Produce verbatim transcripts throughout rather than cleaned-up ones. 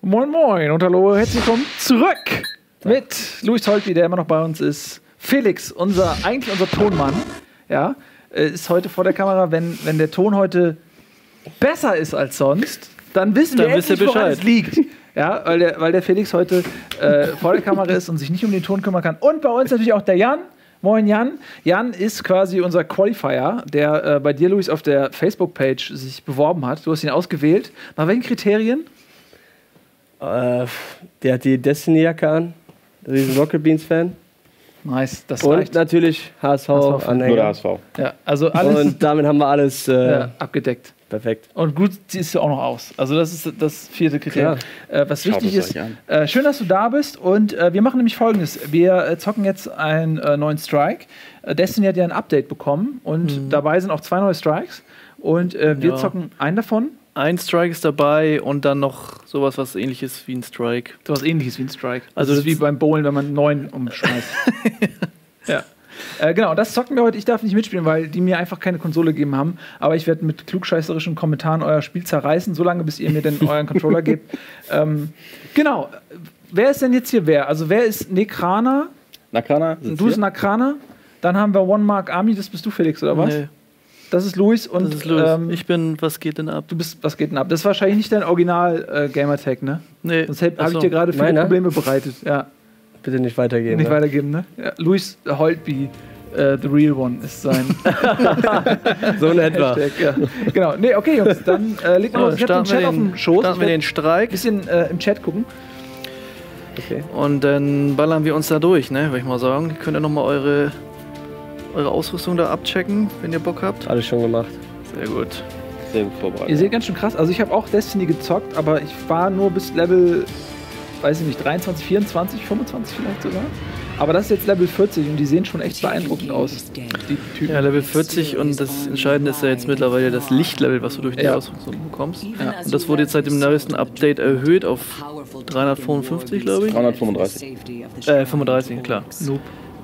Moin Moin und hallo, herzlich willkommen zurück mit Luis Holtby, der immer noch bei uns ist. Felix, unser, eigentlich unser Tonmann, ja, ist heute vor der Kamera. Wenn, wenn der Ton heute besser ist als sonst, dann wissen dann wir endlich, woran es liegt. Ja, weil der, weil der Felix heute äh, vor der Kamera ist und sich nicht um den Ton kümmern kann. Und bei uns natürlich auch der Jan. Moin Jan. Jan ist quasi unser Qualifier, der äh, bei dir, Luis, auf der Facebook-Page sich beworben hat. Du hast ihn ausgewählt. Nach welchen Kriterien? Äh, der hat die Destiny-Jacke an. Riesen Rocket Beans-Fan. Nice, das Und reicht. natürlich H S V-Anhänger. Nur der H S V. Ja, also alles Und damit haben wir alles äh, ja, abgedeckt. Perfekt. Und gut siehst du auch noch aus. Also das ist das vierte Kriterium. Äh, was Schaut wichtig es ist, euch an. äh, schön, dass du da bist. Und äh, wir machen nämlich Folgendes. Wir äh, zocken jetzt einen äh, neuen Strike. Äh, Destiny hat ja ein Update bekommen. Und Mhm. dabei sind auch zwei neue Strikes. Und äh, wir Ja. zocken einen davon. Ein Strike ist dabei und dann noch sowas, was ähnliches wie ein Strike. Du hast ähnliches wie ein Strike. Also Also das ist das- wie beim Bowlen, wenn man neun umschmeißt. Ja. Äh, genau, das zocken wir heute. Ich darf nicht mitspielen, weil die mir einfach keine Konsole gegeben haben. Aber ich werde mit klugscheißerischen Kommentaren euer Spiel zerreißen, solange bis ihr mir denn euren Controller gebt. Ähm, genau. Wer ist denn jetzt hier wer? Also wer ist Nekrana? Nakana? Du bist Nakrana. Dann haben wir One Mark Army, das bist du, Felix, oder was? Nee, Das ist Luis und das ist los. Ähm, Ich bin, was geht denn ab? du bist, was geht denn ab? Das ist wahrscheinlich nicht dein Original-Gamertag, ne? Nee. Sonst habe Achso. ich dir gerade viele Meiner? Probleme bereitet. Ja. Bitte nicht weitergehen. Nicht ne? weitergeben, ne? Ja, Luis Holtby, äh, the real one, ist sein So in etwa. Hashtag. Ja. Genau. Nee, okay, Jungs, dann äh, legt mal So, los. Ich hab den starten wir Chat auf den, dem Schoß. starten Ich wir werde den Streik ein bisschen äh, im Chat gucken. Okay. und dann ballern wir uns da durch, ne? Würde ich mal sagen. Könnt ihr nochmal eure, eure Ausrüstung da abchecken, wenn ihr Bock habt. Alles schon gemacht. Sehr gut. Sehr gut vorbereitet. Ihr seht ganz schön krass. Also ich habe auch Destiny gezockt, aber ich war nur bis Level, weiß ich nicht, dreiundzwanzig, vierundzwanzig, fünfundzwanzig vielleicht sogar. Aber das ist jetzt Level vierzig und die sehen schon echt beeindruckend aus, die Typen. Ja, Level vierzig und das Entscheidende ist ja jetzt mittlerweile das Lichtlevel, was du durch die Ja. Ausrüstung bekommst. Ja. Und das wurde jetzt seit dem neuesten Update erhöht auf dreihundertfünfundfünfzig, glaube ich. dreihundertfünfunddreißig. Äh, fünfunddreißig, klar. Noob.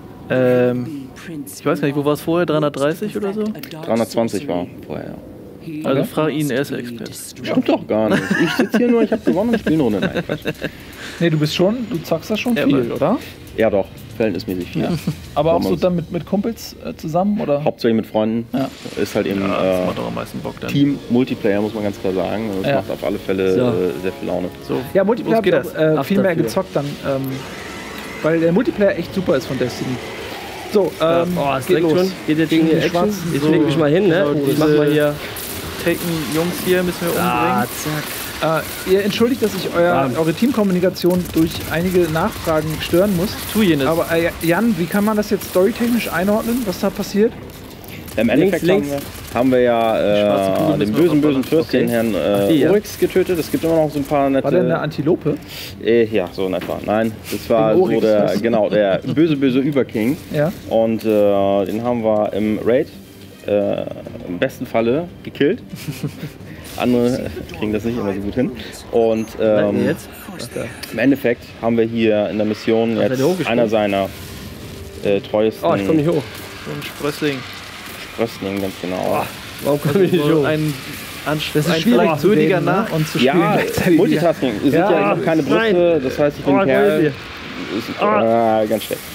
Ähm, ich weiß gar nicht, wo war es vorher? dreihundertdreißig oder so? dreihundertzwanzig war vorher. Also frag ihn, er ist der Experte. Stimmt doch gar nicht. Ich sitze hier nur, ich habe gewonnen und spiele eine Runde. Nein, Quatsch. Nee, du bist schon, du zockst das schon Ja, viel, aber- oder? Ja doch, verhältnismäßig viel. Ja. Aber auch so Damals. dann mit, mit Kumpels äh, zusammen, oder? Hauptsächlich mit Freunden. Ja. Ist halt eben Ja, das äh, macht doch am meisten Bock dann. Team-Multiplayer, muss man ganz klar sagen. Das Ja. macht auf alle Fälle So. äh, sehr viel Laune. So, Ja, Multiplayer los geht habe ich das. auch, äh, Acht viel mehr dafür. gezockt dann, ähm, weil der Multiplayer echt super ist von Destiny. So, ähm, Oh, es geht direkt los. schon. Geht der Ding Die hier Action? schwarzen Jetzt so- leg mich mal hin, ne? Genau, Ich mach diese- mal hier. Taken-Jungs hier müssen wir Ah, umbringen. zack. Äh, ihr entschuldigt, dass ich euer, Bam. eure Teamkommunikation durch einige Nachfragen stören muss. Tu jenes. Aber äh, Jan, wie kann man das jetzt storytechnisch einordnen, was da passiert? Im Endeffekt links. haben wir, haben wir schwarze Kugel ja äh, müssen den wir bösen, noch bösen Fürst, Okay. den Herrn Ach, die, äh, ja. Oryx getötet. Es gibt immer noch so ein paar nette... War der eine Antilope? Äh, ja, so in etwa. Nein, das war Wegen so Oryx, der, was? genau, der böse, böse Überking. Ja. Und äh, den haben wir im Raid äh, im besten Falle gekillt. Andere kriegen das nicht immer so gut hin. Und Nein, ähm, jetzt? Ach, da. im Endeffekt haben wir hier in der Mission Ach, jetzt seid ihr hochgesprungen? einer seiner äh, treuesten Oh, ich komm nicht hoch. So ein Sprössling. Sprösslinge, ganz genau. Warum komm ich nicht So hoch? ein, ein, Das ist ein schwierig zu fragwürdiger reden, ne? Nach. Und zu spielen Ja, gleichzeitig. Multitasking. Es sind Ja, ja, ich habe keine Brüste, nein. das heißt, ich bin Oh, ein wo Kerl. ist Ist, äh, ganz schlecht.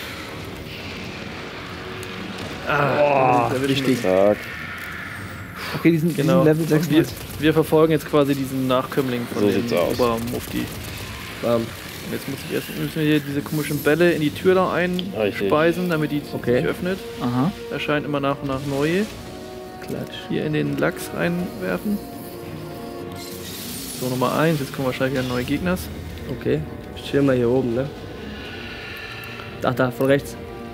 Ah, da wichtig. Zack. Okay, die sind, die Genau. sind Level Und wir, sechsunddreißig. wir verfolgen jetzt quasi diesen Nachkömmling von So dem sieht's aus. Obermufti. Bam. Und jetzt muss ich erst, müssen wir hier diese komischen Bälle in die Tür da einspeisen, damit die Okay. sich öffnet. Aha. Erscheinen immer nach und nach neue. Klatsch. Hier in den Lachs reinwerfen. So, Nummer eins. Jetzt kommen wahrscheinlich wieder neue Gegner. Okay. Ich chill mal hier oben, ne? Ach, da, von rechts.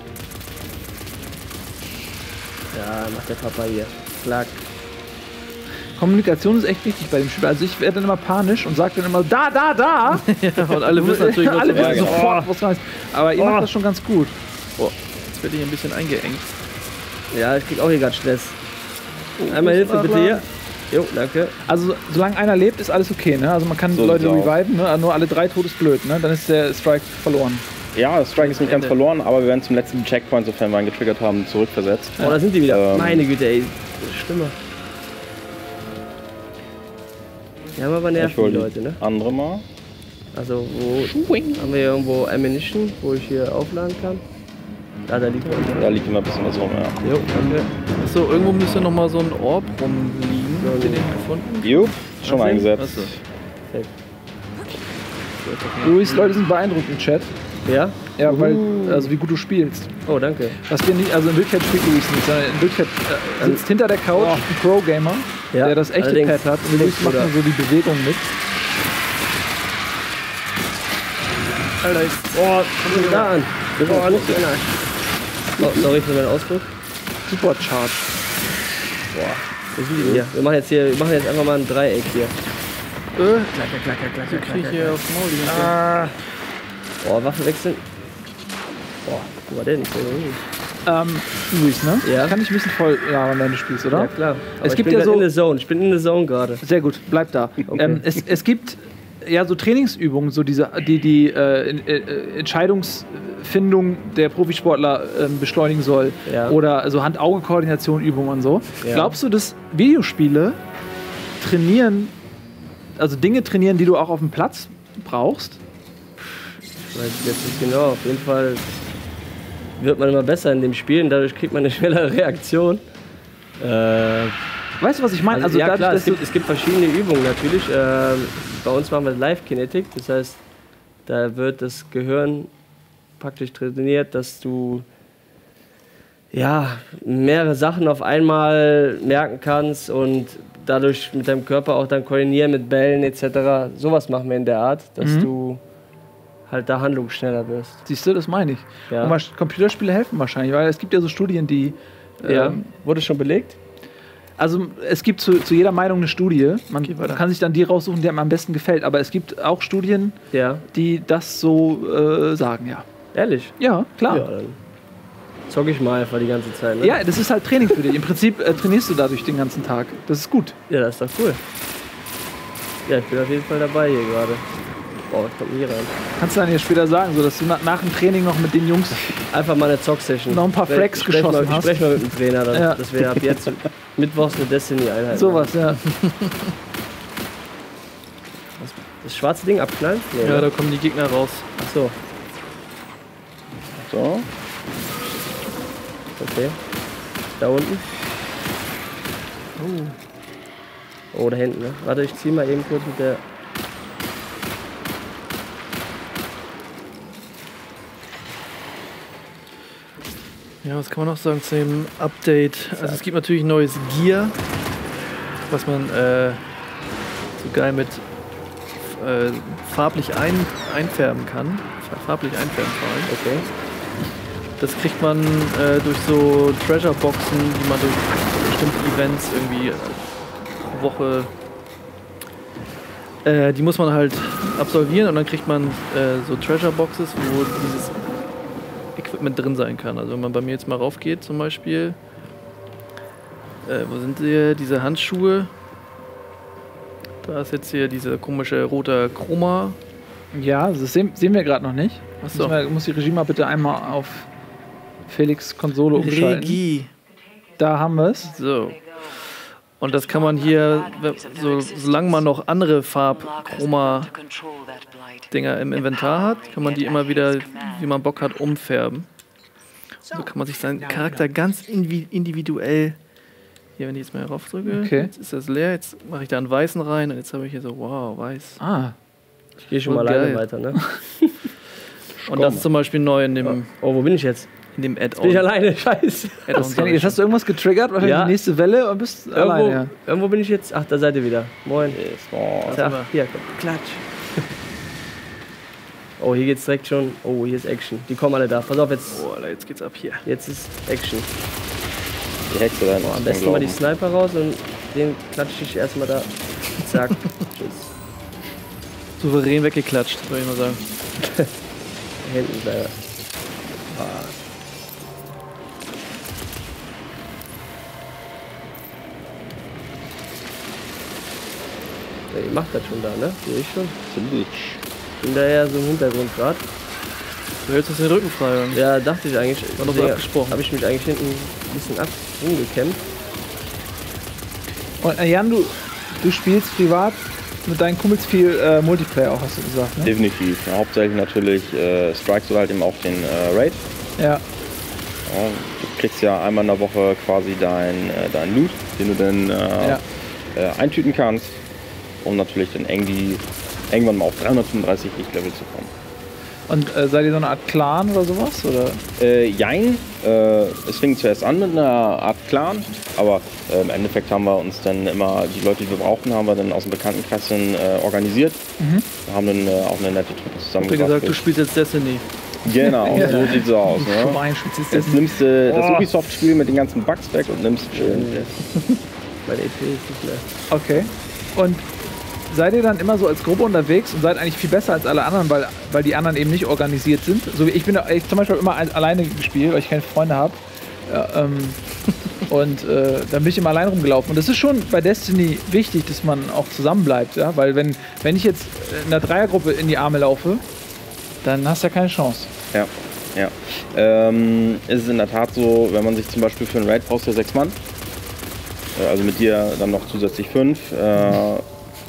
Ja, macht der Papa hier. Klack. Kommunikation ist echt wichtig bei dem Spiel. Also ich werde dann immer panisch und sage dann immer da, da, da. Und alle wissen natürlich, was Alle zu wissen sagen. sofort, was heißt. Aber ihr Oh. macht das schon ganz gut. Jetzt werde ich ein bisschen eingeengt. Ja, ich krieg auch hier gerade Stress. Oh, Einmal ist Hilfe bitte aber- hier. Jo, danke. Also solange einer lebt, ist alles okay. Ne? Also man kann So Leute sieht's aus. reviven, ne? Nur alle drei tot ist blöd. Ne? Dann ist der Strike verloren. Ja, das Strike ist nicht ganz Ende. verloren, aber wir werden zum letzten Checkpoint, sofern wir ihn getriggert haben, zurückversetzt. Oh, da sind die wieder. Ähm. Meine Güte, ey. Das ist schlimmer. Die haben aber Ich nerven hol die Leute, ne? Andere mal. Also wo haben wir hier irgendwo Ammunition, wo ich hier aufladen kann? Da, da liegt was. Da liegt immer ein bisschen was rum, ja. Jo, danke. Achso, irgendwo müsste noch mal so ein Orb rumliegen. So, Habt ihr den gefunden? Jupp, schon mal eingesetzt. Achso. Perfekt. Luis, Leute sind beeindruckt im Chat. Ja? Ja, weil, Uh. also wie gut du spielst. Oh, danke. Was wir nicht, also in Wirklichkeit spielt Luis nicht, sondern in Wirklichkeit äh, sitzt hinter der Couch ein Pro-Gamer, Ja, der das echte allerdings. Pad hat und Luis macht Oder- nur so die Bewegung mit. Alter, ich Oh, guck mal da an. Oh, nicht in oh, sorry für den Ausdruck. Super Charge. Boah, wo sind die denn hier? Wir machen jetzt hier, wir machen jetzt einfach mal ein Dreieck hier. äh, klacker, klacker, klacker, krieg ich hier aufs Maul die ganze Zeit. Ah. Boah, Waffen wechseln. Boah, wo war der nicht so? Ähm, Luis, ne? Ja. Kann ich ein bisschen voll labern, wenn du spielst, oder? Ja, klar. Aber Es ich gibt bin ja grad so- in der Zone. Ich bin in der Zone gerade. Sehr gut, bleib da. Okay. Ähm, es, es gibt ja so Trainingsübungen, so diese, die die äh, in- äh, Entscheidungsfindung der Profisportler ähm, beschleunigen soll. Ja. Oder so Hand-Auge-Koordination-Übungen und so. Ja. Glaubst du, dass Videospiele trainieren, also Dinge trainieren, die du auch auf dem Platz brauchst? Ich weiß jetzt nicht genau. Auf jeden Fall wird man immer besser in dem Spiel und dadurch kriegt man eine schnellere Reaktion. Äh, Weißt du, was ich meine? Also, ja dadurch, klar, dass es gibt, es gibt verschiedene Übungen natürlich. Ähm, bei uns machen wir Live-Kinetik, das heißt, da wird das Gehirn praktisch trainiert, dass du ja, mehrere Sachen auf einmal merken kannst und dadurch mit deinem Körper auch dann koordinieren mit Bällen et cetera. Sowas machen wir in der Art, dass Mhm. du halt da handlungsschneller wirst. Siehst du, das meine ich. Ja. Und wasch- Computerspiele helfen wahrscheinlich, weil es gibt ja so Studien, die. Ja. Ähm, Wurde schon belegt? also es gibt zu, zu jeder Meinung eine Studie. Man Geh weiter. kann sich dann die raussuchen, die einem am besten gefällt. Aber es gibt auch Studien, Ja. die das so äh, sagen, ja. Ehrlich? Ja, klar. Ja, dann zocke ich mal einfach die ganze Zeit. Ne? Ja, das ist halt Training für dich. Im Prinzip äh, trainierst du dadurch den ganzen Tag. Das ist gut. Ja, das ist doch cool. Ja, ich bin auf jeden Fall dabei hier gerade. Boah, was kommt denn hier rein? Kannst du dann ja später sagen, so dass du na, nach dem Training noch mit den Jungs. Einfach mal eine Zock-Session. Noch ein paar Sprech- Fracks sprech geschossen mal, hast. Ich spreche mal mit dem Trainer, dann, Ja. dass wir ab jetzt mittwochs eine Destiny-Einheit Sowas, ja. Das schwarze Ding abknallen? Nee, Ja, ne? da kommen die Gegner raus. Ach so, So. okay. Da unten? Oh, da hinten, ne? Warte, ich zieh mal eben kurz mit der... Ja, was kann man noch sagen zu dem Update? Also es gibt natürlich neues Gear, was man äh, so geil mit äh, farblich ein, einfärben kann. Farblich einfärben vor allem. Okay. Das kriegt man äh, durch so Treasure-Boxen, die man durch bestimmte Events irgendwie pro Woche... Äh, die muss man halt absolvieren und dann kriegt man äh, so Treasure-Boxes, wo dieses Equipment drin sein kann. Also wenn man bei mir jetzt mal raufgeht zum Beispiel, äh, wo sind die, diese Handschuhe? Da ist jetzt hier diese komische rote Chroma. Ja, das sehen, sehen wir gerade noch nicht. Achso. Muss, mal, muss die Regie mal bitte einmal auf Felix Konsole umschalten. Regie. Da haben wir es. So. Und das kann man hier, so, solange man noch andere Farb-Chroma-Dinger im Inventar hat, kann man die immer wieder, wie man Bock hat, umfärben. So kann man sich seinen Charakter ganz invi- individuell. Hier, wenn ich jetzt mal hier raufdrücke, Okay. jetzt ist das leer, jetzt mache ich da einen weißen rein und jetzt habe ich hier so, wow, weiß. Ah, Ich gehe schon Oh, mal alleine geil. weiter, ne? Und das ist zum Beispiel neu in dem, Oh, wo bin ich jetzt? in dem Bin ich Add-on. alleine? Scheiße. Add-on das kann ich, jetzt hast du irgendwas getriggert, wahrscheinlich Ja. die nächste Welle und bist Irgendwo, alleine. Ja. irgendwo bin ich jetzt. Ach, da seid ihr wieder. Moin. Oh, Ja, wir. hier, komm. Klatsch. Oh, hier geht's direkt schon. Oh, hier ist Action. Die kommen alle da. Pass auf, jetzt, Oh, Alter, jetzt geht's ab hier. jetzt ist Action. die Hexe da hinten. Oh, am besten mal die Sniper raus und den klatsche ich erstmal da. Zack. Tschüss. Souverän weggeklatscht, würde ich mal sagen. Hinten bleibt er. Ja, ihr macht das schon da, ne? Sehe ich schon. Ziemlich. Bin da ja so im Hintergrund gerade. Du hältst uns den Rücken frei. Irgendwie. Ja, dachte ich eigentlich. War doch so abgesprochen. Habe ich mich eigentlich hinten ein bisschen ab umgekämpft. Und äh, Jan, du, du spielst privat spielst mit deinen Kumpels viel äh, Multiplayer auch, hast du gesagt, ne? Definitiv. Ja, hauptsächlich natürlich äh, Strikes oder halt eben auch den äh, Raid. Ja. Ja, du kriegst ja einmal in der Woche quasi dein, äh, dein Loot, den du dann äh, Ja. äh, eintüten kannst, um natürlich dann irgendwie irgendwann mal auf dreihundertfünfunddreißig Lichtlevel zu kommen. Und äh, seid ihr so eine Art Clan oder sowas? Oder? Äh, jein, äh, es fing zuerst an mit einer Art Clan, aber äh, im Endeffekt haben wir uns dann immer, die Leute, die wir brauchten, haben wir dann aus dem Bekanntenkreis dann, äh, organisiert. Mhm. Wir haben dann äh, auch eine nette Truppe Ich hab zusammengebracht. gesagt, du spielst jetzt Destiny. Genau, Ja. so sieht's so aus. Ne? Schwein, spielst du Jetzt das nimmst du das Oh. Ubisoft-Spiel mit den ganzen Bugs weg und nimmst schön. Meine E P ist nicht mehr. Okay. Und seid ihr dann immer so als Gruppe unterwegs und seid eigentlich viel besser als alle anderen, weil, weil die anderen eben nicht organisiert sind? So wie ich bin ich zum Beispiel immer ein, alleine gespielt, weil ich keine Freunde habe. Ja, ähm, und äh, dann bin ich immer allein rumgelaufen. Und das ist schon bei Destiny wichtig, dass man auch zusammen bleibt, ja? Weil wenn, wenn ich jetzt in einer Dreiergruppe in die Arme laufe, dann hast du ja keine Chance. Ja, ja. Ähm, es ist in der Tat so, wenn man sich zum Beispiel für einen Raid brauchst du sechs Mann. Äh, Also mit dir dann noch zusätzlich fünf. Äh,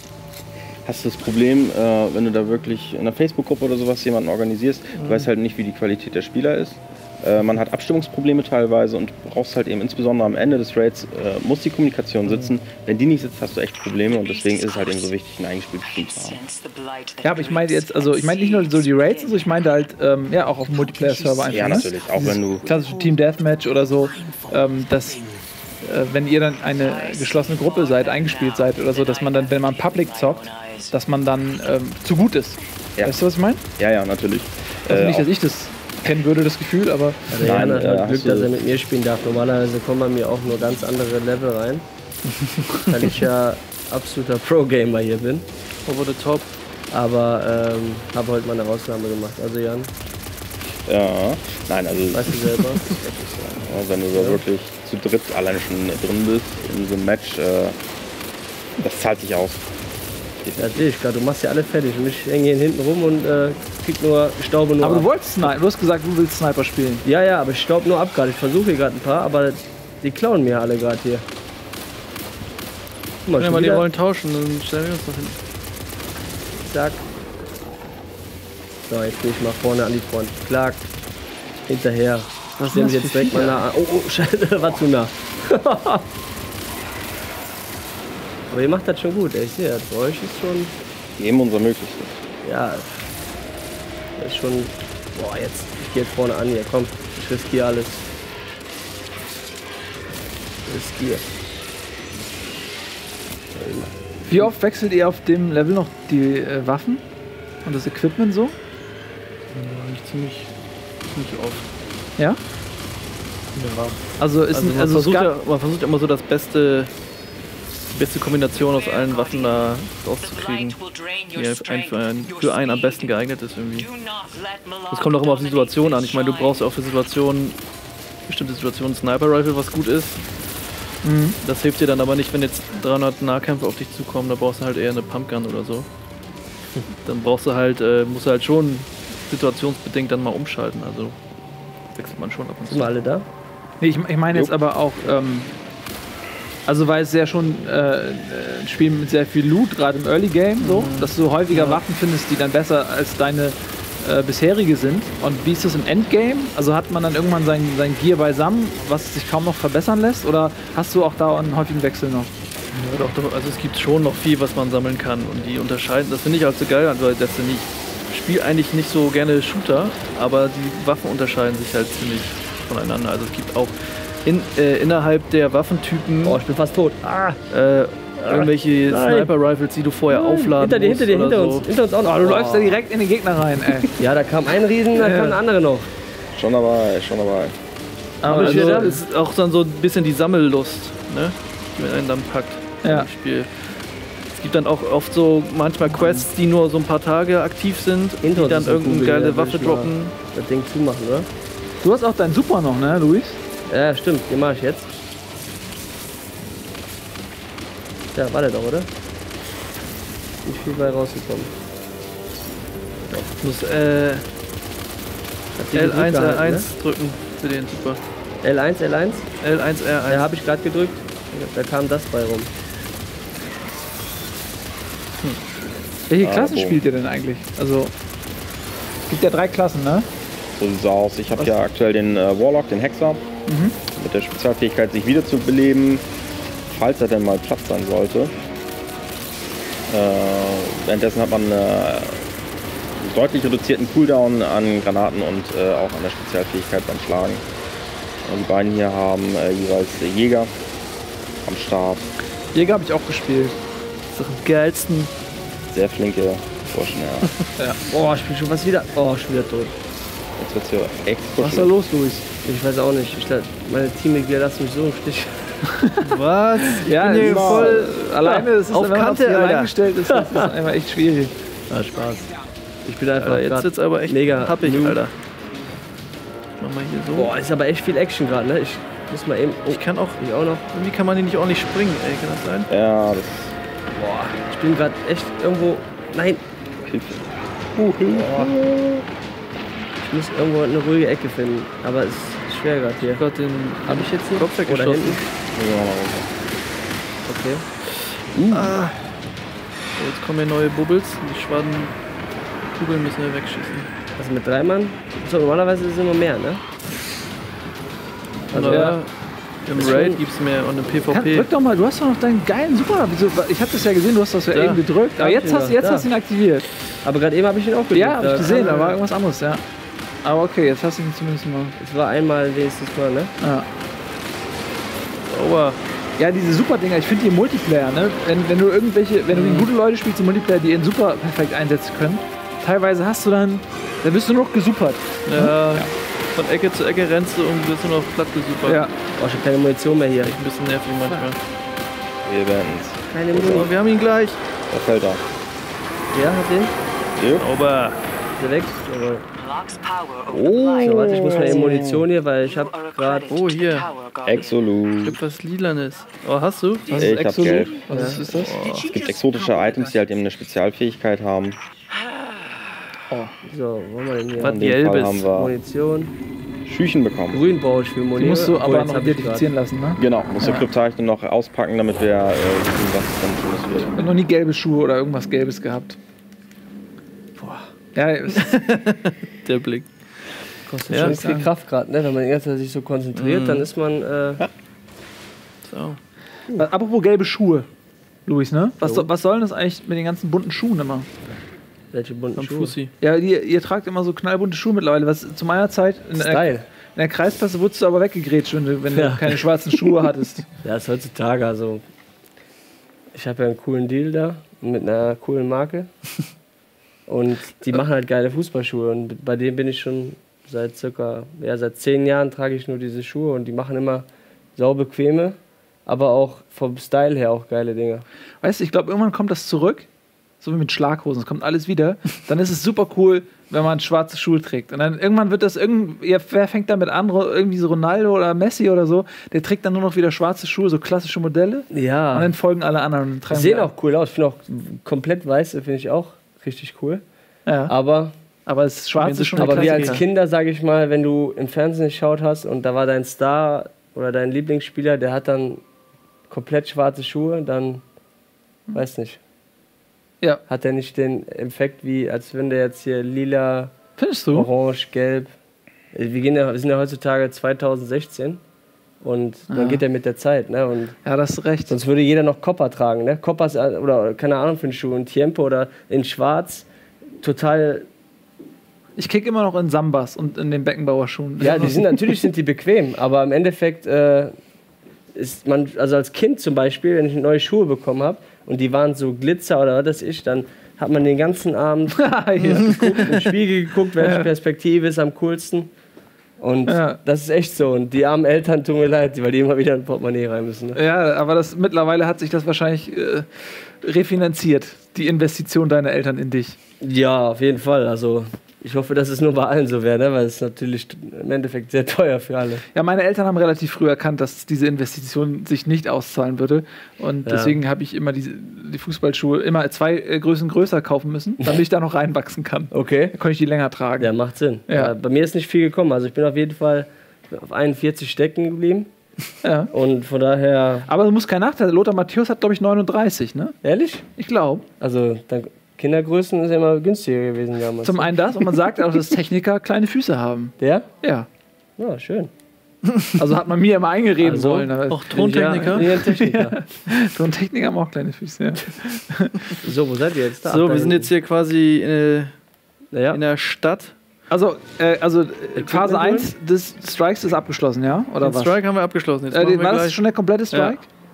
hast du das Problem, äh, wenn du da wirklich in einer Facebook-Gruppe oder sowas jemanden organisierst, du weißt halt nicht, wie die Qualität der Spieler ist. Äh, man hat Abstimmungsprobleme teilweise und du brauchst halt eben insbesondere am Ende des Raids äh, muss die Kommunikation sitzen. Wenn die nicht sitzt, hast du echt Probleme und deswegen ist es halt eben so wichtig, ein eingespieltes Team zu haben. Ja, aber ich meine jetzt, also ich meine nicht nur so die Raids, also ich meinte halt, ähm, ja, auch auf dem Multiplayer-Server einfach. Ja, ne? natürlich, auch wenn du... Klassische Team Deathmatch oder so, ähm, dass äh, wenn ihr dann eine geschlossene Gruppe seid, eingespielt seid oder so, dass man dann, wenn man Public zockt, dass man dann ähm, zu gut ist. Ja. Weißt du, was ich meine? Ja, ja, natürlich. Also Äh, nicht, dass auch- ich das kennen würde, das Gefühl, aber Also Jan Nein, hat äh, halt hast Glück, du- dass er mit mir spielen darf. Normalerweise kommen bei mir auch nur ganz andere Level rein. Weil ich ja absoluter Pro-Gamer hier bin. Over the top. Aber ähm, habe heute mal eine Ausnahme gemacht. Also Jan, Ja, nein, also weißt du selber. ja, wenn du da wirklich zu dritt alleine schon drin bist in so einem Match, äh, das zahlt sich aus. Ja, sehe ich gerade. Du machst ja alle fertig. Und ich hänge hier hinten rum und äh, krieg nur Staube nur aber ab. du wolltest Sniper, du hast gesagt, du willst Sniper spielen. Ja, ja, aber ich staub nur ab gerade. Ich versuche hier gerade ein paar, aber die klauen mir alle gerade hier. Guck mal, Wenn schon wir die wieder. Rollen tauschen, dann stellen wir uns noch hin. Zack. So, jetzt gehe ich mal vorne an die Front. Klack. Hinterher. Was Nehmen sind Sie das jetzt für direkt mal Viecher? nah. Oh, oh, scheiße, war zu nah. Aber ihr macht das schon gut, ey. Ich sehe das. Bei euch ist schon. Geben unser Möglichstes. Ja. Das ist schon. Boah, jetzt. Ich gehe jetzt vorne an hier. Komm, ich riskiere alles. Riskiere. Wie oft wechselt ihr auf dem Level noch die äh, Waffen und das Equipment so? Ja, eigentlich ziemlich, ziemlich oft. Ja? Ja. Also ist Also, ein, man, also es versucht gab, ja, man versucht ja immer so das beste, die beste Kombination aus allen Waffen da rauszukriegen, die halt ein für, einen, für einen am besten geeignet ist irgendwie. Das kommt auch immer auf die Situation an. Ich meine, du brauchst ja auch für Situationen, bestimmte Situationen Sniper Rifle, was gut ist. Mhm. Das hilft dir dann aber nicht, wenn jetzt dreihundert Nahkämpfer auf dich zukommen, da brauchst du halt eher eine Pumpgun oder so. Dann brauchst du halt, äh, musst du halt schon situationsbedingt dann mal umschalten, also wechselt man schon ab und Sind wir zu. alle da? Nee, ich, ich meine jetzt aber auch, ähm, also weil es ja schon äh, ein Spiel mit sehr viel Loot, gerade im Early Game, so, dass du häufiger Ja. Waffen findest, die dann besser als deine äh, bisherige sind. Und wie ist das im Endgame? Also hat man dann irgendwann sein, sein Gear beisammen, was sich kaum noch verbessern lässt? Oder hast du auch da einen häufigen Wechsel noch? Ja, doch, doch, also es gibt schon noch viel, was man sammeln kann und die unterscheiden, das finde ich halt so geil, also Destiny. Ich spiele eigentlich nicht so gerne Shooter, aber die Waffen unterscheiden sich halt ziemlich voneinander. Also es gibt auch in, äh, innerhalb der Waffentypen Boah, ich bin fast tot. Ah, äh, irgendwelche Nein. Sniper-Rifles, die du vorher aufladen hinter dir, musst hinter dir, oder hinter so. uns. Hinter uns auch noch. Oh, du läufst da direkt in den Gegner rein, ey. Ja, da kam ein Riesen, da Ja. kam der andere noch. Schon dabei, schon dabei. Aber ich also, wieder? es ist auch dann so ein bisschen die Sammellust, ne? Die man einen dann packt Ja. im Spiel. Es gibt dann auch oft so manchmal Quests, die nur so ein paar Tage aktiv sind, die Intros dann ist eine irgendeine Kugel, geile ja, würd Waffe ich mal droppen. Das Ding zumachen, oder? Du hast auch deinen Super noch, ne, Luis? Ja, stimmt. Den mache ich jetzt. Ja, war der doch, oder? Nicht viel bei rausgekommen. Muss äh, Hat die L gedrückt eins R gehalten, eins drücken für den Super. ne? L eins, L eins? L eins R eins. Ja, habe ich gerade gedrückt. Da kam das bei rum. Welche Klassen Ah, so. spielt ihr denn eigentlich? Also, es gibt ja drei Klassen, ne? So sieht es aus. Ich habe ja aktuell den äh, Warlock, den Hexer, Mhm. mit der Spezialfähigkeit, sich wieder zu beleben, falls er denn mal Platz sein sollte. Äh, währenddessen hat man äh, einen deutlich reduzierten Cooldown an Granaten und äh, auch an der Spezialfähigkeit beim Schlagen. Und die beiden hier haben äh, jeweils Jäger am Start. Jäger habe ich auch gespielt. Das ist doch am geilsten. Sehr flinke Burschen, ja. Oh, ich bin schon was wieder. Oh, schon wieder tot. Jetzt wird's hier echt Was ist da kuschelig. los, Luis? Ich weiß auch nicht. Ich, meine Teammitglieder lassen mich so im Stich. Was? Ja, bin hier es ist voll alleine, es ist, auf wenn man Kante, auf sich Alter. allein gestellt ist, das ist einfach echt schwierig. Ah, Spaß. Ich bin einfach Alter, jetzt grad wird's aber echt mega happig, noob. Alter. Mach mal hier so. Boah, ist aber echt viel Action gerade, ne? Ich muss mal eben. Oh, Ich kann auch. ich auch noch. Irgendwie kann man hier nicht ordentlich springen, ey. Kann das sein? Ja, das Boah, ich bin gerade echt irgendwo. Nein. hilft. Boah. Ich muss irgendwo eine ruhige Ecke finden. Aber es ist schwer gerade hier. Gott, den Hab ich jetzt nicht? Kopf Oder weggeschossen. hinten? Ja, mal runter. Okay. Ah. So, jetzt kommen hier neue Bubbles. Die schwaden Kugeln müssen wir wegschießen. Also mit drei Mann? So, normalerweise ist es immer mehr, ne? Also, ja. ja. Im Ist Raid schon- gibt es mehr und im Kann, PvP. drück doch mal, du hast doch noch deinen geilen Super. Wieso, ich hab das ja gesehen, du hast das ja Da. eben gedrückt. Da Aber hab jetzt ich ihn hast, noch, jetzt da. hast du ihn aktiviert. Aber gerade eben habe ich ihn auch gedrückt. Ja, hab ich gesehen, da war aber irgendwas anderes, ja. Aber okay, jetzt hast du ihn zumindest mal. es war einmal wenigstens mal, ne? Ja, Sauber. ja diese Super-Dinger, ich finde die im Multiplayer, ne? Wenn, wenn du irgendwelche, wenn du gegen gute Leute spielst im Multiplayer, die ihn super perfekt einsetzen können, teilweise hast du dann, dann bist du noch gesupert. Ja, von Ecke zu Ecke rennst du und wirst nur noch platt gesupert. Ja. Oh, ich habe keine Munition mehr hier. Echt ein bisschen nervig manchmal. Wir werden's. Keine Munition. Aber wir haben ihn gleich. Da fällt er. Ja, hat den? Ja. Sauber. Ist er weg? Jawohl. Oh, So, warte, ich muss mal eben Munition hier, weil ich habe gerade. Oh, hier. Exolut. Gibt was Lilanes. Oh, hast du? Was Ich ist hab Exolut? gelb. Was ist, ist das? Es gibt exotische Items, die halt eben eine Spezialfähigkeit haben. So, wo haben wir denn hier? Was In dem Fall Gelbes. haben wir Munition. Schüchen bekommen. Grün brauche ich für Munition. Die musst du Oh, aber jetzt noch hab ich identifizieren lassen, ne? Genau, muss der Krypteichne noch auspacken, damit wir äh, wissen, was dann tun wird. Ich hab noch nie gelbe Schuhe oder irgendwas Gelbes gehabt. Boah. Ja, ist, Der Blick. grad- Kostet Ja, schon klar. viel Kraft gerade, ne? Wenn man die ganze Zeit sich so konzentriert, Mhm. dann ist man. Äh, So. apropos gelbe Schuhe, Luis, ne? Was, Jo. so, was soll denn das eigentlich mit den ganzen bunten Schuhen immer? welche bunten Am Schuhe? Fussi. Ja, ihr, ihr tragt immer so knallbunte Schuhe mittlerweile. Was zu meiner Zeit in der, Style. in der Kreisklasse wurdest du aber weggegrätscht, wenn du, wenn du Ja. keine schwarzen Schuhe hattest. Ja, ist heutzutage also. Ich habe ja einen coolen Deal da mit einer coolen Marke. Und die machen halt geile Fußballschuhe. Und bei denen bin ich schon seit circa, ja, seit zehn Jahren trage ich nur diese Schuhe und die machen immer saubequeme, aber auch vom Style her auch geile Dinge. Weißt du, ich glaube, irgendwann kommt das zurück. So wie mit Schlaghosen, es kommt alles wieder. Dann ist es super cool, wenn man schwarze Schuhe trägt. Und dann irgendwann wird das irgendwie, ja, wer fängt damit an? Irgendwie so Ronaldo oder Messi oder so, der trägt dann nur noch wieder schwarze Schuhe, so klassische Modelle. Und Ja, dann folgen alle anderen. Und die tragen sehen die- auch cool aus. Ich finde auch komplett weiße, finde ich auch richtig cool. Ja, Aber, aber das Schwarze ist schon aber der wir als Klassiker. Kinder, sage ich mal, wenn du im Fernsehen geschaut hast und da war dein Star oder dein Lieblingsspieler, der hat dann komplett schwarze Schuhe, dann weiß nicht. Ja, Hat er nicht den Effekt, wie als wenn der jetzt hier lila, findest du? orange, gelb. Wir, gehen ja, wir sind ja heutzutage zweitausendsechzehn und dann Ja. geht er mit der Zeit. Ne? Und Ja, das ist recht. sonst würde jeder noch Copper tragen. Ne? Copper ist, äh, oder keine Ahnung für einen Schuh, ein Tiempo oder in schwarz. Total. Ich kicke immer noch in Sambas und in den Beckenbauerschuhen. Ja, die sind natürlich sind die bequem, aber im Endeffekt äh, ist man, also als Kind zum Beispiel, wenn ich neue Schuhe bekommen habe und die waren so Glitzer oder was weiß ich, dann hat man den ganzen Abend ja. geguckt, im Spiegel geguckt, welche Perspektive ist am coolsten. Und Ja. das ist echt so. Und die armen Eltern tun mir leid, weil die immer wieder in ein Portemonnaie rein müssen. Ne? Ja, aber das, mittlerweile hat sich das wahrscheinlich äh, refinanziert, die Investition deiner Eltern in dich. Ja, auf jeden Fall. Also ich hoffe, dass es nur bei allen so wäre, ne? Weil es ist natürlich im Endeffekt sehr teuer für alle. Ja, meine Eltern haben relativ früh erkannt, dass diese Investition sich nicht auszahlen würde. Und Ja. deswegen habe ich immer diese, die Fußballschuhe immer zwei äh, Größen größer kaufen müssen, damit ich da noch reinwachsen kann. Okay. Dann konnte ich die länger tragen. Ja, macht Sinn. Ja. Ja. Bei mir ist nicht viel gekommen. Also ich bin auf jeden Fall auf einundvierzig stecken geblieben. Ja. Und von daher. Aber du musst kein Nachteil. Lothar Matthäus hat, glaube ich, neununddreißig, ne? Ehrlich? Ich glaube. Also dann Kindergrößen ist ja immer günstiger gewesen damals. Zum einen das und man sagt auch, dass Techniker kleine Füße haben. Der? Ja. Ja, schön. Also hat man mir immer eingereden Also, wollen. aber- Auch Tontechniker? Ja, Techniker. Tontechniker haben auch kleine Füße, ja. So, wo seid ihr jetzt? Da, So, da wir sind jetzt hier quasi äh, Ja. in der Stadt. Also, äh, also äh, Phase holen? eins des Strikes ist abgeschlossen, ja? Oder Den was? Strike haben wir abgeschlossen. Jetzt Äh, machen wir war das gleich. schon der komplette Strike?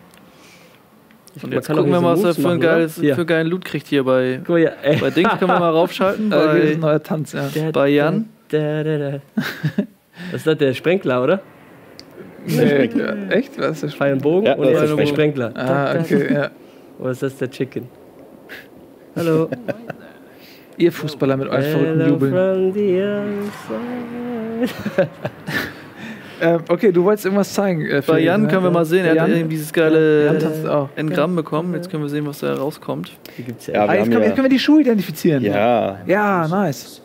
Und Man jetzt kann auch gucken wir diese mal, was er Moves für, ein machen, oder? geiles, Hier. für geilen Loot kriegt hier bei, Guck mal hier, ey. bei Dings. Können wir mal raufschalten. Äh, hier ist Bei, ein neuer Tanz, ja. bei Jan. Da, da, da. Was ist das, der Sprenkler, oder? Nee, echt? Was ist das? Pfeil und Bogen? Ja, oder das ist ist das der der Sprenkler? Ah, okay, ja. Oder ist das der Chicken? Hallo. Ihr Fußballer mit euren verrückten Hello Jubeln. from the other side. Äh, okay, du wolltest irgendwas zeigen. Äh, Bei Felix, Jan ne? können wir mal sehen. Er Jan? hat irgendwie dieses geile Jan tanzt auch. Engramm bekommen. Jetzt können wir sehen, was da rauskommt. Die gibt's Ja, ja. Ah, wir jetzt, haben können, ja, jetzt können wir die Schuhe identifizieren. ja, Ja, nice.